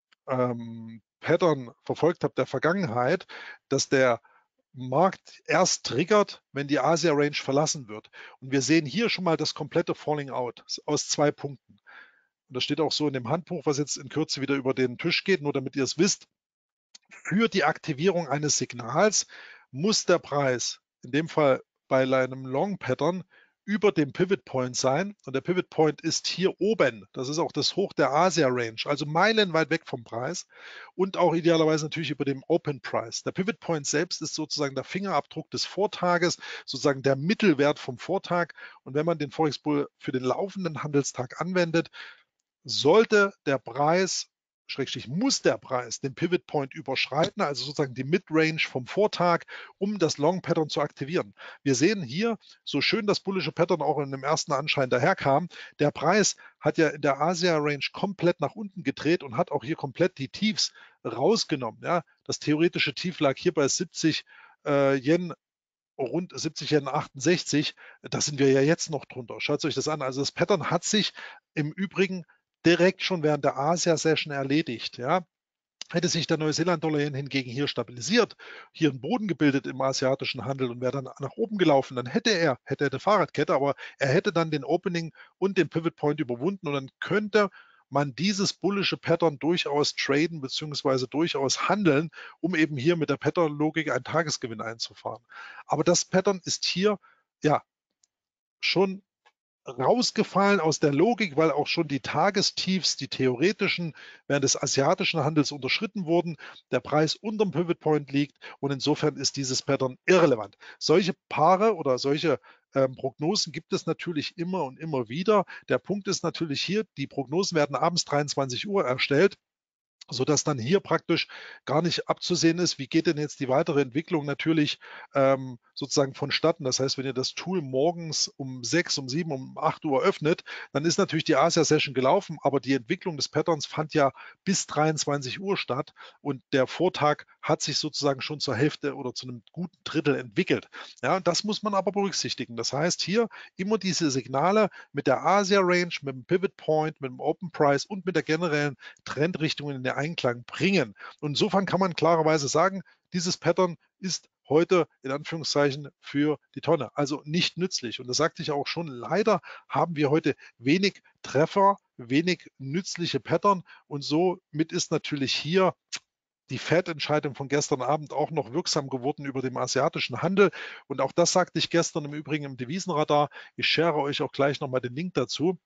ähm, Pattern verfolgt habt der Vergangenheit, dass der Markt erst triggert, wenn die Asia-Range verlassen wird. Und wir sehen hier schon mal das komplette Falling Out aus zwei Punkten. Und das steht auch so in dem Handbuch, was jetzt in Kürze wieder über den Tisch geht, nur damit ihr es wisst. Für die Aktivierung eines Signals muss der Preis, in dem Fall bei einem Long Pattern, über dem Pivot Point sein. Und der Pivot Point ist hier oben. Das ist auch das Hoch der Asia Range, also meilenweit weg vom Preis und auch idealerweise natürlich über dem Open Price. Der Pivot Point selbst ist sozusagen der Fingerabdruck des Vortages, sozusagen der Mittelwert vom Vortag. Und wenn man den Forex Bull für den laufenden Handelstag anwendet, sollte der Preis, Schrägstrich muss der Preis den Pivot Point überschreiten, also sozusagen die Midrange vom Vortag, um das Long Pattern zu aktivieren. Wir sehen hier, so schön das bullische Pattern auch in dem ersten Anschein daherkam, der Preis hat ja in der Asia Range komplett nach unten gedreht und hat auch hier komplett die Tiefs rausgenommen. Ja, das theoretische Tief lag hier bei siebzig äh, Yen, rund siebzig Yen achtundsechzig. Da sind wir ja jetzt noch drunter. Schaut euch das an. Also das Pattern hat sich im Übrigen direkt schon während der Asia-Session erledigt. Ja. Hätte sich der Neuseeland-Dollar hingegen hier stabilisiert, hier einen Boden gebildet im asiatischen Handel und wäre dann nach oben gelaufen, dann hätte er, hätte er eine Fahrradkette, aber er hätte dann den Opening und den Pivot Point überwunden und dann könnte man dieses bullische Pattern durchaus traden bzw. durchaus handeln, um eben hier mit der Pattern-Logik einen Tagesgewinn einzufahren. Aber das Pattern ist hier ja schon rausgefallen aus der Logik, weil auch schon die Tagestiefs, die theoretischen, während des asiatischen Handels unterschritten wurden, der Preis unterm Pivot Point liegt und insofern ist dieses Pattern irrelevant. Solche Paare oder solche ähm, Prognosen gibt es natürlich immer und immer wieder. Der Punkt ist natürlich hier, die Prognosen werden abends dreiundzwanzig Uhr erstellt, sodass dann hier praktisch gar nicht abzusehen ist, wie geht denn jetzt die weitere Entwicklung natürlich ähm, sozusagen vonstatten. Das heißt, wenn ihr das Tool morgens um sechs, um sieben, um acht Uhr öffnet, dann ist natürlich die Asia-Session gelaufen, aber die Entwicklung des Patterns fand ja bis dreiundzwanzig Uhr statt und der Vortag hat sich sozusagen schon zur Hälfte oder zu einem guten Drittel entwickelt. Ja, und das muss man aber berücksichtigen. Das heißt, hier immer diese Signale mit der Asia-Range, mit dem Pivot Point, mit dem Open Price und mit der generellen Trendrichtung in den Einklang bringen. Und insofern kann man klarerweise sagen, dieses Pattern ist heute in Anführungszeichen für die Tonne, also nicht nützlich. Und das sagte ich auch schon, leider haben wir heute wenig Treffer, wenig nützliche Pattern und somit ist natürlich hier die Fed-Entscheidung von gestern Abend auch noch wirksam geworden über dem asiatischen Handel. Und auch das sagte ich gestern im Übrigen im Devisenradar. Ich share euch auch gleich nochmal den Link dazu,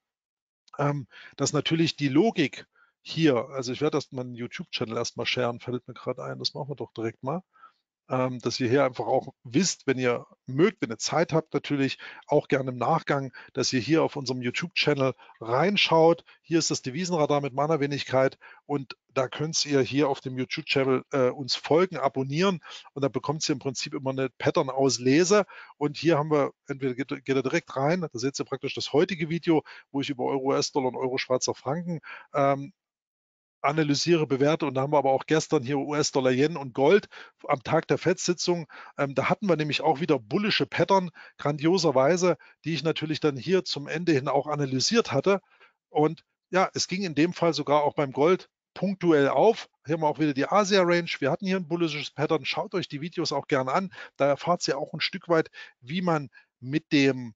ähm, dass natürlich die Logik hier, also ich werde das meinen YouTube-Channel erstmal sharen, fällt mir gerade ein, das machen wir doch direkt mal, ähm, dass ihr hier einfach auch wisst, wenn ihr mögt, wenn ihr Zeit habt, natürlich auch gerne im Nachgang, dass ihr hier auf unserem YouTube-Channel reinschaut. Hier ist das Devisenradar mit meiner Wenigkeit und da könnt ihr hier auf dem YouTube-Channel äh, uns folgen, abonnieren und da bekommt ihr im Prinzip immer eine Pattern-Auslese und hier haben wir, entweder geht, geht ihr direkt rein, da seht ihr praktisch das heutige Video, wo ich über Euro-U S-Dollar und Euro-Schweizer Franken ähm, analysiere, bewerte und da haben wir aber auch gestern hier U S-Dollar, Yen und Gold am Tag der Fed-Sitzung. Ähm, da hatten wir nämlich auch wieder bullische Pattern, grandioserweise, die ich natürlich dann hier zum Ende hin auch analysiert hatte. Und ja, es ging in dem Fall sogar auch beim Gold punktuell auf. Hier haben wir auch wieder die Asia-Range. Wir hatten hier ein bullisches Pattern. Schaut euch die Videos auch gerne an. Da erfahrt ihr auch ein Stück weit, wie man mit dem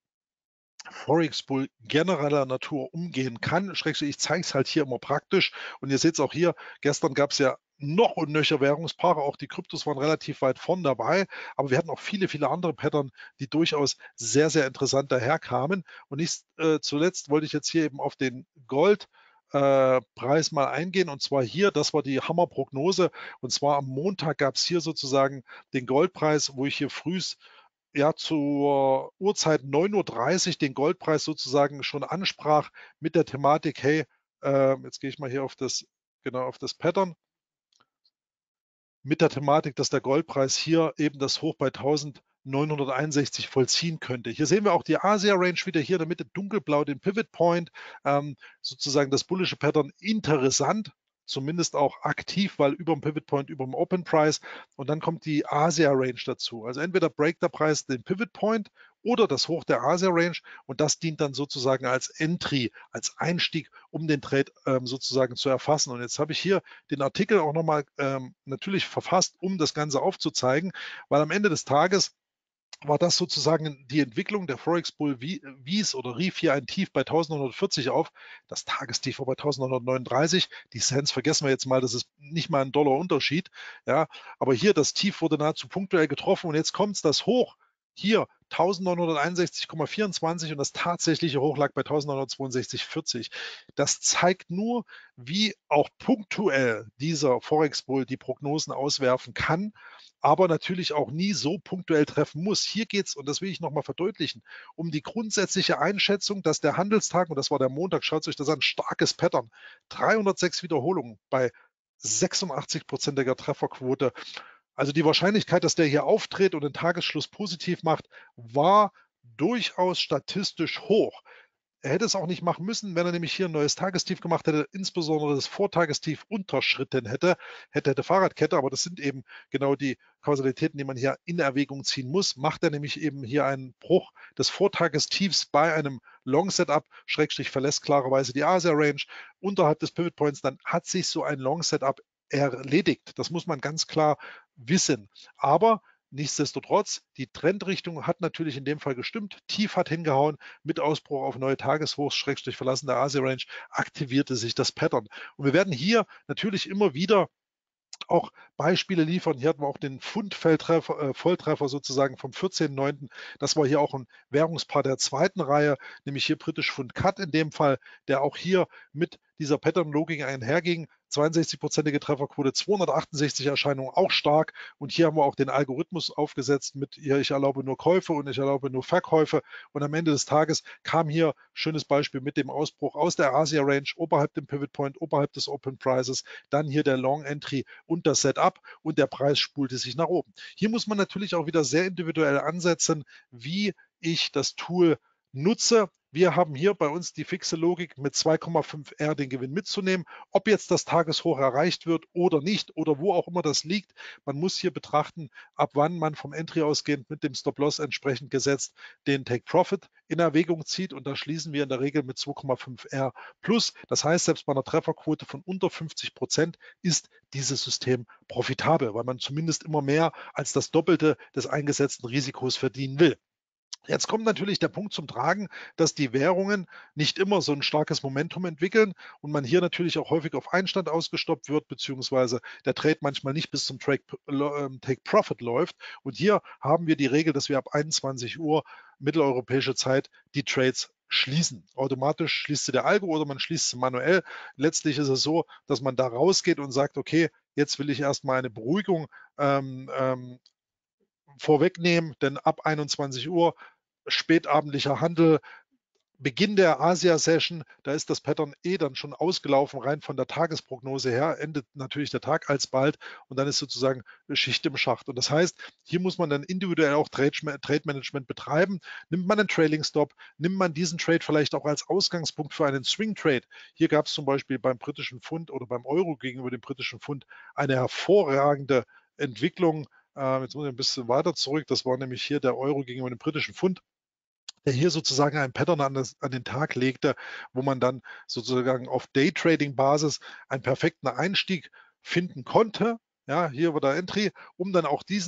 Forex Bull genereller Natur umgehen kann. Schrägstrich, ich zeige es halt hier immer praktisch. Und ihr seht es auch hier, gestern gab es ja noch und nöcher Währungspaare, auch die Kryptos waren relativ weit vorn dabei, aber wir hatten auch viele, viele andere Pattern, die durchaus sehr, sehr interessant daherkamen. Und nicht äh, zuletzt wollte ich jetzt hier eben auf den Gold äh, Preis mal eingehen. Und zwar hier, das war die Hammerprognose. Und zwar am Montag gab es hier sozusagen den Goldpreis, wo ich hier frühs ja zur Uhrzeit neun Uhr dreißig den Goldpreis sozusagen schon ansprach mit der Thematik, hey, äh, jetzt gehe ich mal hier auf das, genau auf das Pattern, mit der Thematik, dass der Goldpreis hier eben das Hoch bei eintausendneunhunderteinundsechzig vollziehen könnte. Hier sehen wir auch die Asia-Range wieder hier in der Mitte dunkelblau, den Pivot Point, ähm, sozusagen das bullische Pattern interessant, zumindest auch aktiv, weil über dem Pivot Point, über dem Open Price und dann kommt die Asia-Range dazu. Also entweder breakt der Preis den Pivot Point oder das Hoch der Asia-Range und das dient dann sozusagen als Entry, als Einstieg, um den Trade ähm, sozusagen zu erfassen. Und jetzt habe ich hier den Artikel auch nochmal ähm, natürlich verfasst, um das Ganze aufzuzeigen, weil am Ende des Tages war das sozusagen die Entwicklung. Der Forex Bull wies oder rief hier ein Tief bei eintausendneunhundertvierzig auf. Das Tagestief war bei eintausendneunhundertneununddreißig. Die Cents vergessen wir jetzt mal, das ist nicht mal ein Dollar Unterschied. Ja, aber hier das Tief wurde nahezu punktuell getroffen und jetzt kommt es das Hoch. Hier eintausendneunhunderteinundsechzig Komma vierundzwanzig und das tatsächliche Hoch lag bei eintausendneunhundertzweiundsechzig Komma vierzig. Das zeigt nur, wie auch punktuell dieser Forex Bull die Prognosen auswerfen kann, aber natürlich auch nie so punktuell treffen muss. Hier geht es, und das will ich nochmal verdeutlichen, um die grundsätzliche Einschätzung, dass der Handelstag, und das war der Montag, schaut euch das an, starkes Pattern, dreihundertsechs Wiederholungen bei sechsundachtzig-prozentiger Trefferquote. Also die Wahrscheinlichkeit, dass der hier auftritt und den Tagesschluss positiv macht, war durchaus statistisch hoch. Er hätte es auch nicht machen müssen, wenn er nämlich hier ein neues Tagestief gemacht hätte, insbesondere das Vortagestief unterschritten hätte, hätte, hätte Fahrradkette, aber das sind eben genau die Kausalitäten, die man hier in Erwägung ziehen muss. Macht er nämlich eben hier einen Bruch des Vortagestiefs bei einem Long Setup, Schrägstrich verlässt klarerweise die Asia Range unterhalb des Pivot Points, dann hat sich so ein Long Setup erledigt. Das muss man ganz klar wissen. Aber nichtsdestotrotz, die Trendrichtung hat natürlich in dem Fall gestimmt. Tief hat hingehauen, mit Ausbruch auf neue Tageshochs, Schrägstrich Verlassen der Asia-Range, aktivierte sich das Pattern. Und wir werden hier natürlich immer wieder auch Beispiele liefern. Hier hatten wir auch den Pfund-Volltreffer äh, Volltreffer sozusagen vom vierzehnten neunten Das war hier auch ein Währungspaar der zweiten Reihe, nämlich hier britisch Pfund Cut in dem Fall, der auch hier mit dieser Pattern-Logik einherging. zweiundsechzig-prozentige Trefferquote, zweihundertachtundsechzig Erscheinungen, auch stark. Und hier haben wir auch den Algorithmus aufgesetzt mit hier, ich erlaube nur Käufe und ich erlaube nur Verkäufe. Und am Ende des Tages kam hier, schönes Beispiel mit dem Ausbruch aus der Asia-Range, oberhalb dem Pivot Point, oberhalb des Open Prices, dann hier der Long Entry und das Setup und der Preis spulte sich nach oben. Hier muss man natürlich auch wieder sehr individuell ansetzen, wie ich das Tool nutze. Wir haben hier bei uns die fixe Logik mit zwei Komma fünf R den Gewinn mitzunehmen. Ob jetzt das Tageshoch erreicht wird oder nicht oder wo auch immer das liegt, man muss hier betrachten, ab wann man vom Entry ausgehend mit dem Stop-Loss entsprechend gesetzt den Take-Profit in Erwägung zieht und da schließen wir in der Regel mit zwei Komma fünf R plus. Das heißt, selbst bei einer Trefferquote von unter fünfzig Prozent ist dieses System profitabel, weil man zumindest immer mehr als das Doppelte des eingesetzten Risikos verdienen will. Jetzt kommt natürlich der Punkt zum Tragen, dass die Währungen nicht immer so ein starkes Momentum entwickeln und man hier natürlich auch häufig auf Einstand ausgestoppt wird, beziehungsweise der Trade manchmal nicht bis zum Take Profit läuft. Und hier haben wir die Regel, dass wir ab einundzwanzig Uhr mitteleuropäische Zeit die Trades schließen. Automatisch schließt sie der Algo oder man schließt sie manuell. Letztlich ist es so, dass man da rausgeht und sagt, okay, jetzt will ich erstmal eine Beruhigung ähm, ähm, vorwegnehmen, denn ab einundzwanzig Uhr spätabendlicher Handel, Beginn der Asia-Session, da ist das Pattern eh dann schon ausgelaufen, rein von der Tagesprognose her, endet natürlich der Tag alsbald und dann ist sozusagen Schicht im Schacht. Und das heißt, hier muss man dann individuell auch Trade-Management betreiben. Nimmt man einen Trailing-Stop, nimmt man diesen Trade vielleicht auch als Ausgangspunkt für einen Swing-Trade. Hier gab es zum Beispiel beim britischen Pfund oder beim Euro gegenüber dem britischen Pfund eine hervorragende Entwicklung. Äh, jetzt muss ich ein bisschen weiter zurück. Das war nämlich hier der Euro gegenüber dem britischen Pfund, der hier sozusagen ein Pattern an, das, an den Tag legte, wo man dann sozusagen auf Daytrading-Basis einen perfekten Einstieg finden konnte. Ja, hier war der Entry, um dann auch diesen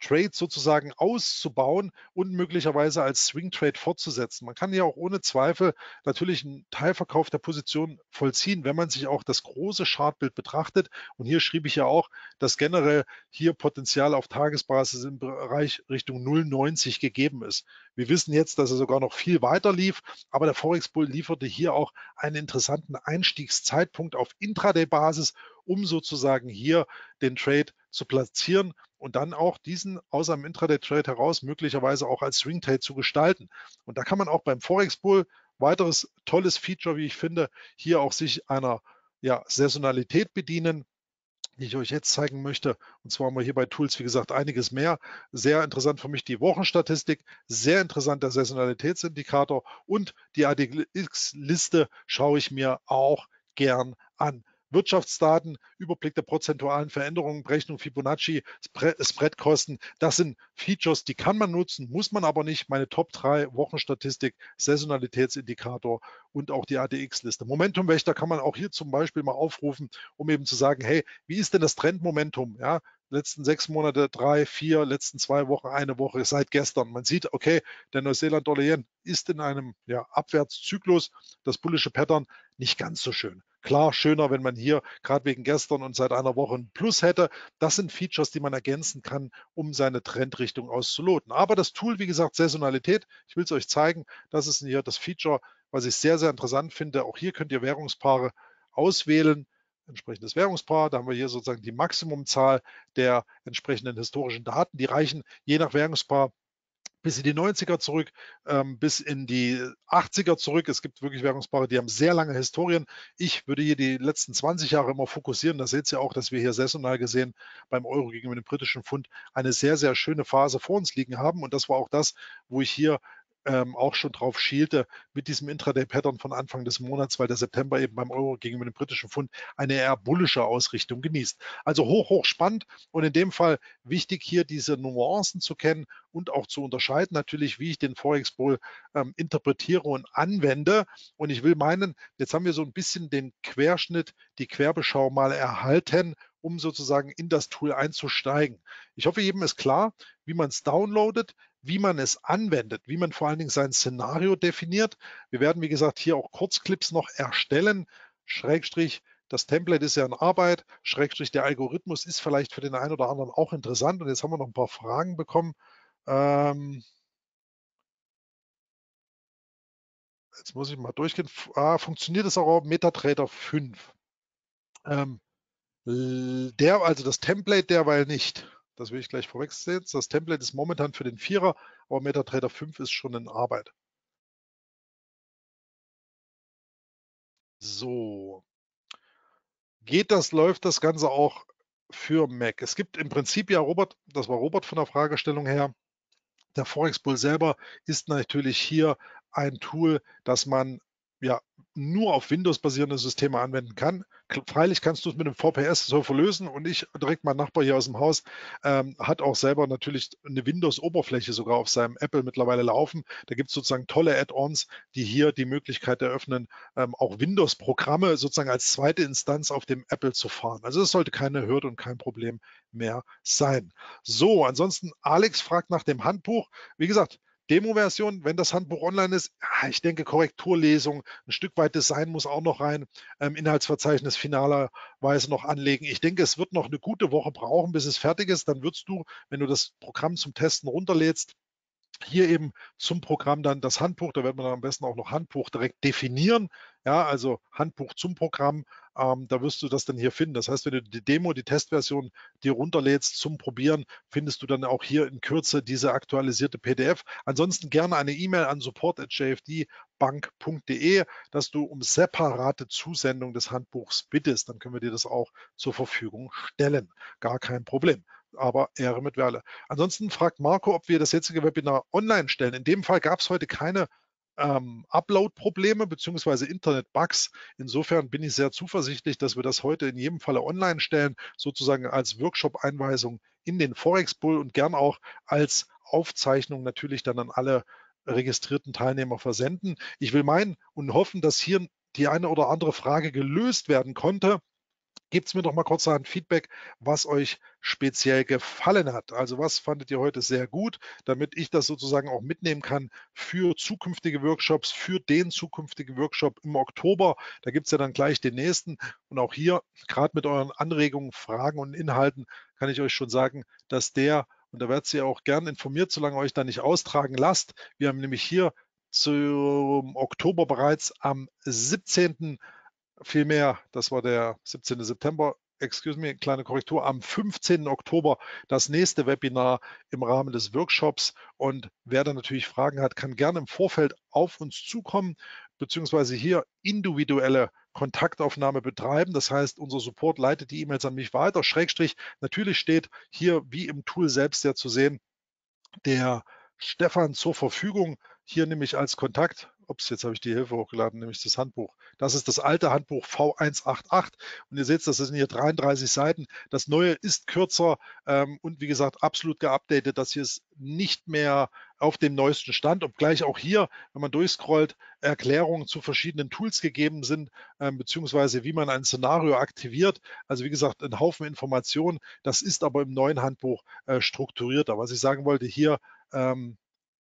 Trade sozusagen auszubauen und möglicherweise als Swing Trade fortzusetzen. Man kann ja auch ohne Zweifel natürlich einen Teilverkauf der Position vollziehen, wenn man sich auch das große Chartbild betrachtet. Und hier schrieb ich ja auch, dass generell hier Potenzial auf Tagesbasis im Bereich Richtung null Komma neunzig gegeben ist. Wir wissen jetzt, dass er sogar noch viel weiter lief, aber der Forex Bull lieferte hier auch einen interessanten Einstiegszeitpunkt auf Intraday-Basis, um sozusagen hier den Trade zu platzieren und dann auch diesen aus einem Intraday-Trade heraus möglicherweise auch als Swing-Trade zu gestalten. Und da kann man auch beim Forex Bull, weiteres tolles Feature, wie ich finde, hier auch sich einer ja, Saisonalität bedienen, die ich euch jetzt zeigen möchte. Und zwar haben wir hier bei Tools, wie gesagt, einiges mehr. Sehr interessant für mich die Wochenstatistik, sehr interessant der Saisonalitätsindikator und die A D X-Liste schaue ich mir auch gern an. Wirtschaftsdaten, Überblick der prozentualen Veränderungen, Berechnung Fibonacci, Spreadkosten, das sind Features, die kann man nutzen, muss man aber nicht. Meine Top drei Wochenstatistik, Saisonalitätsindikator und auch die A D X-Liste. Momentumwächter kann man auch hier zum Beispiel mal aufrufen, um eben zu sagen, hey, wie ist denn das Trendmomentum? Ja, letzten sechs Monate, drei, vier, letzten zwei Wochen, eine Woche seit gestern. Man sieht, okay, der Neuseeland-Dollar-Yen ist in einem ja, Abwärtszyklus, das bullische Pattern nicht ganz so schön. Klar, schöner, wenn man hier gerade wegen gestern und seit einer Woche ein Plus hätte. Das sind Features, die man ergänzen kann, um seine Trendrichtung auszuloten. Aber das Tool, wie gesagt, Saisonalität, ich will es euch zeigen, das ist hier das Feature, was ich sehr, sehr interessant finde. Auch hier könnt ihr Währungspaare auswählen, entsprechendes Währungspaar. Da haben wir hier sozusagen die Maximumzahl der entsprechenden historischen Daten. Die reichen je nach Währungspaar bis in die neunziger zurück, ähm, bis in die achtziger zurück. Es gibt wirklich Währungspaare, die haben sehr lange Historien. Ich würde hier die letzten zwanzig Jahre immer fokussieren. Da seht ihr auch, dass wir hier saisonal gesehen beim Euro gegenüber dem britischen Pfund eine sehr, sehr schöne Phase vor uns liegen haben. Und das war auch das, wo ich hier ähm, auch schon drauf schielte mit diesem Intraday-Pattern von Anfang des Monats, weil der September eben beim Euro gegenüber dem britischen Pfund eine eher bullische Ausrichtung genießt. Also hoch, hoch spannend und in dem Fall wichtig hier diese Nuancen zu kennen und auch zu unterscheiden natürlich, wie ich den Forex Bull ähm, interpretiere und anwende. Und ich will meinen, jetzt haben wir so ein bisschen den Querschnitt, die Querbeschau mal erhalten, um sozusagen in das Tool einzusteigen. Ich hoffe, jedem ist klar, wie man es downloadet, wie man es anwendet, wie man vor allen Dingen sein Szenario definiert. Wir werden, wie gesagt, hier auch Kurzclips noch erstellen. Schrägstrich, das Template ist ja in Arbeit. Schrägstrich, der Algorithmus ist vielleicht für den einen oder anderen auch interessant. Und jetzt haben wir noch ein paar Fragen bekommen. Ähm, jetzt muss ich mal durchgehen. Ah, funktioniert es auch auf MetaTrader fünf? Ähm, der, also das Template derweil nicht. Das will ich gleich vorwegsehen. Das Template ist momentan für den Vierer, aber MetaTrader fünf ist schon in Arbeit. So, geht das, läuft das Ganze auch für Mac? Es gibt im Prinzip ja Robert, das war Robert von der Fragestellung her, der Forex Bull selber ist natürlich hier ein Tool, das man ja nur auf Windows basierende Systeme anwenden kann. Freilich kannst du es mit einem V P S-Surfer lösen und ich, direkt mein Nachbar hier aus dem Haus, ähm, hat auch selber natürlich eine Windows-Oberfläche sogar auf seinem Apple mittlerweile laufen. Da gibt es sozusagen tolle Add-ons, die hier die Möglichkeit eröffnen, ähm, auch Windows-Programme sozusagen als zweite Instanz auf dem Apple zu fahren. Also das sollte keine Hürde und kein Problem mehr sein. So, ansonsten Alex fragt nach dem Handbuch. Wie gesagt, Demo-Version, wenn das Handbuch online ist, ich denke Korrekturlesung, ein Stück weit Design muss auch noch rein, ähm, Inhaltsverzeichnis finalerweise noch anlegen. Ich denke, es wird noch eine gute Woche brauchen, bis es fertig ist. Dann würdest du, wenn du das Programm zum Testen runterlädst, hier eben zum Programm dann das Handbuch, da wird man dann am besten auch noch Handbuch direkt definieren, ja, also Handbuch zum Programm, ähm, da wirst du das dann hier finden. Das heißt, wenn du die Demo, die Testversion dir runterlädst zum Probieren, findest du dann auch hier in Kürze diese aktualisierte P D F. Ansonsten gerne eine E-Mail an support at j f d bank punkt de, dass du um separate Zusendung des Handbuchs bittest. Dann können wir dir das auch zur Verfügung stellen. Gar kein Problem. Aber Ehre mit Werle. Ansonsten fragt Marco, ob wir das jetzige Webinar online stellen. In dem Fall gab es heute keine ähm, Upload-Probleme bzw. Internet-Bugs. Insofern bin ich sehr zuversichtlich, dass wir das heute in jedem Falle online stellen, sozusagen als Workshop-Einweisung in den Forex Bull und gern auch als Aufzeichnung natürlich dann an alle registrierten Teilnehmer versenden. Ich will meinen und hoffen, dass hier die eine oder andere Frage gelöst werden konnte. Gebt mir doch mal kurz ein Feedback, was euch speziell gefallen hat. Also was fandet ihr heute sehr gut, damit ich das sozusagen auch mitnehmen kann für zukünftige Workshops, für den zukünftigen Workshop im Oktober. Da gibt es ja dann gleich den nächsten. Und auch hier, gerade mit euren Anregungen, Fragen und Inhalten, kann ich euch schon sagen, dass der, und da werdet ihr auch gern informiert, solange euch da nicht austragen lasst. Wir haben nämlich hier zum Oktober bereits am siebzehnten Vielmehr, das war der siebzehnte September, excuse me, kleine Korrektur, am fünfzehnten Oktober das nächste Webinar im Rahmen des Workshops. Und wer da natürlich Fragen hat, kann gerne im Vorfeld auf uns zukommen, beziehungsweise hier individuelle Kontaktaufnahme betreiben. Das heißt, unser Support leitet die E-Mails an mich weiter. Schrägstrich, natürlich steht hier wie im Tool selbst ja zu sehen, der Stefan zur Verfügung. Hier nämlich als Kontakt, ups, jetzt habe ich die Hilfe hochgeladen, nämlich das Handbuch. Das ist das alte Handbuch V hundertachtzig und ihr seht, das sind hier dreiunddreißig Seiten. Das neue ist kürzer ähm, und wie gesagt absolut geupdatet. Das hier ist nicht mehr auf dem neuesten Stand, obgleich auch hier, wenn man durchscrollt, Erklärungen zu verschiedenen Tools gegeben sind, ähm, beziehungsweise wie man ein Szenario aktiviert. Also wie gesagt, ein Haufen Informationen. Das ist aber im neuen Handbuch äh, strukturierter. Was ich sagen wollte, hier ähm,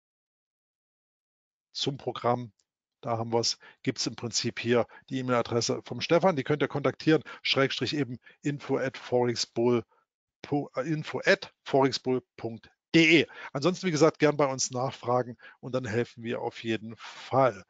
zum Programm, da haben wir es, gibt es im Prinzip hier die E-Mail-Adresse vom Stefan, die könnt ihr kontaktieren, Schrägstrich eben info at forexbull, info at forexbull.de. Ansonsten, wie gesagt, gern bei uns nachfragen und dann helfen wir auf jeden Fall.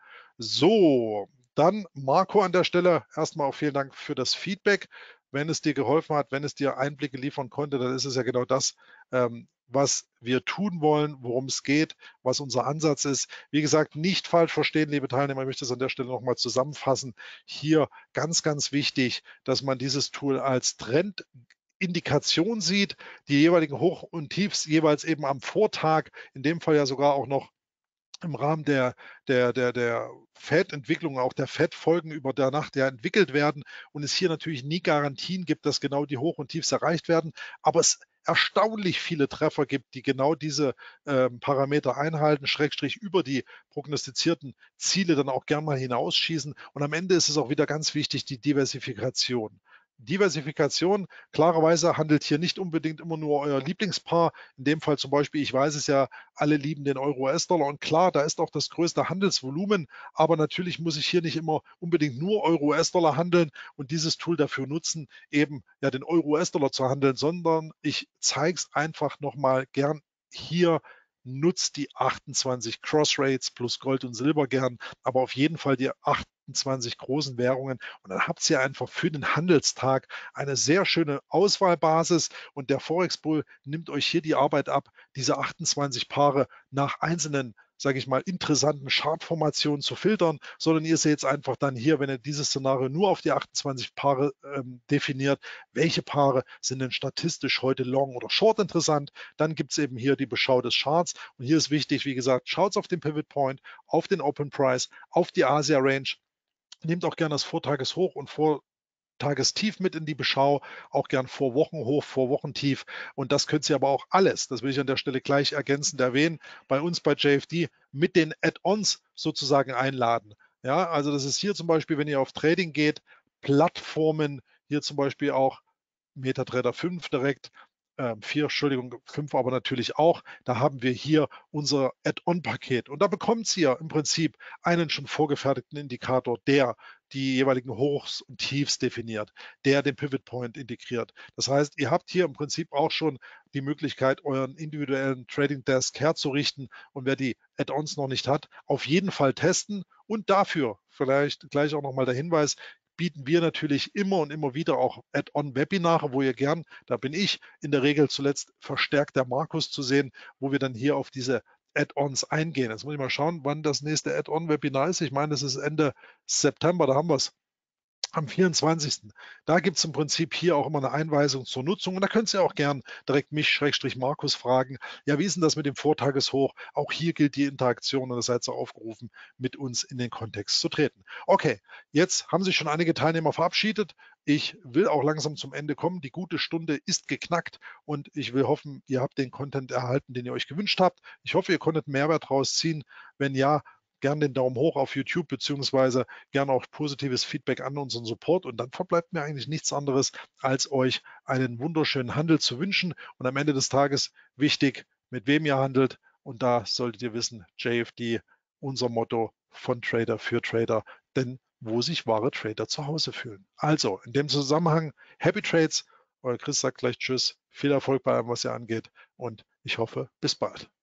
So, dann Marco an der Stelle, erstmal auch vielen Dank für das Feedback. Wenn es dir geholfen hat, wenn es dir Einblicke liefern konnte, dann ist es ja genau das, ähm, was wir tun wollen, worum es geht, was unser Ansatz ist. Wie gesagt, nicht falsch verstehen, liebe Teilnehmer, ich möchte es an der Stelle nochmal zusammenfassen. Hier ganz, ganz wichtig, dass man dieses Tool als Trendindikation sieht, die jeweiligen Hoch- und Tiefs jeweils eben am Vortag, in dem Fall ja sogar auch noch im Rahmen der, der, der, der Fed-Entwicklung, auch der Fed-Folgen über der Nacht ja entwickelt werden und es hier natürlich nie Garantien gibt, dass genau die Hoch- und Tiefs erreicht werden, aber es erstaunlich viele Treffer gibt, die genau diese äh, Parameter einhalten, Schrägstrich über die prognostizierten Ziele dann auch gern mal hinausschießen. Und am Ende ist es auch wieder ganz wichtig, die Diversifikation. Diversifikation, klarerweise handelt hier nicht unbedingt immer nur euer Lieblingspaar. In dem Fall zum Beispiel, ich weiß es ja, alle lieben den Euro-U S-Dollar und klar, da ist auch das größte Handelsvolumen, aber natürlich muss ich hier nicht immer unbedingt nur Euro-U S-Dollar handeln und dieses Tool dafür nutzen, eben ja den Euro-U S-Dollar zu handeln, sondern ich zeige es einfach nochmal gern hier. Nutzt die achtundzwanzig Cross-Rates plus Gold und Silber gern, aber auf jeden Fall die achtundzwanzig großen Währungen und dann habt ihr einfach für den Handelstag eine sehr schöne Auswahlbasis und der Forex Bull nimmt euch hier die Arbeit ab, diese achtundzwanzig Paare nach einzelnen, sage ich mal, interessanten Chartformationen zu filtern, sondern ihr seht es einfach dann hier, wenn ihr dieses Szenario nur auf die achtundzwanzig Paare ähm, definiert, welche Paare sind denn statistisch heute long oder short interessant, dann gibt es eben hier die Beschau des Charts und hier ist wichtig, wie gesagt, schaut auf den Pivot Point, auf den Open Price, auf die Asia Range, nehmt auch gerne das Vortageshoch und vor Tagestief mit in die Beschau, auch gern vor Wochenhoch, vor Wochentief. Und das könnt ihr aber auch alles, das will ich an der Stelle gleich ergänzend erwähnen, bei uns bei J F D mit den Add-ons sozusagen einladen. Ja, also das ist hier zum Beispiel, wenn ihr auf Trading geht, Plattformen, hier zum Beispiel auch MetaTrader fünf direkt, äh, vier, Entschuldigung, fünf aber natürlich auch. Da haben wir hier unser Add-on-Paket. Und da bekommt ihr im Prinzip einen schon vorgefertigten Indikator, der die jeweiligen Hochs und Tiefs definiert, der den Pivot Point integriert. Das heißt, ihr habt hier im Prinzip auch schon die Möglichkeit, euren individuellen Trading Desk herzurichten. Und wer die Add-ons noch nicht hat, auf jeden Fall testen. Und dafür vielleicht gleich auch nochmal der Hinweis, bieten wir natürlich immer und immer wieder auch Add-on-Webinare, wo ihr gern, da bin ich in der Regel zuletzt verstärkt der Markus zu sehen, wo wir dann hier auf diese Add-ons eingehen. Jetzt muss ich mal schauen, wann das nächste Add-on-Webinar ist. Ich meine, das ist Ende September, da haben wir es. Am vierundzwanzigsten Da gibt es im Prinzip hier auch immer eine Einweisung zur Nutzung und da könnt ihr auch gern direkt mich, Schrägstrich Markus, fragen, ja, wie ist denn das mit dem Vortageshoch? Auch hier gilt die Interaktion und ihr seid so aufgerufen, mit uns in den Kontext zu treten. Okay, jetzt haben sich schon einige Teilnehmer verabschiedet. Ich will auch langsam zum Ende kommen. Die gute Stunde ist geknackt und ich will hoffen, ihr habt den Content erhalten, den ihr euch gewünscht habt. Ich hoffe, ihr konntet Mehrwert rausziehen. Wenn ja, gern den Daumen hoch auf YouTube, beziehungsweise gerne auch positives Feedback an unseren Support. Und dann verbleibt mir eigentlich nichts anderes, als euch einen wunderschönen Handel zu wünschen. Und am Ende des Tages wichtig, mit wem ihr handelt. Und da solltet ihr wissen, J F D, unser Motto von Trader für Trader, denn wo sich wahre Trader zu Hause fühlen. Also in dem Zusammenhang, Happy Trades. Euer Chris sagt gleich Tschüss. Viel Erfolg bei allem, was ihr angeht. Und ich hoffe, bis bald.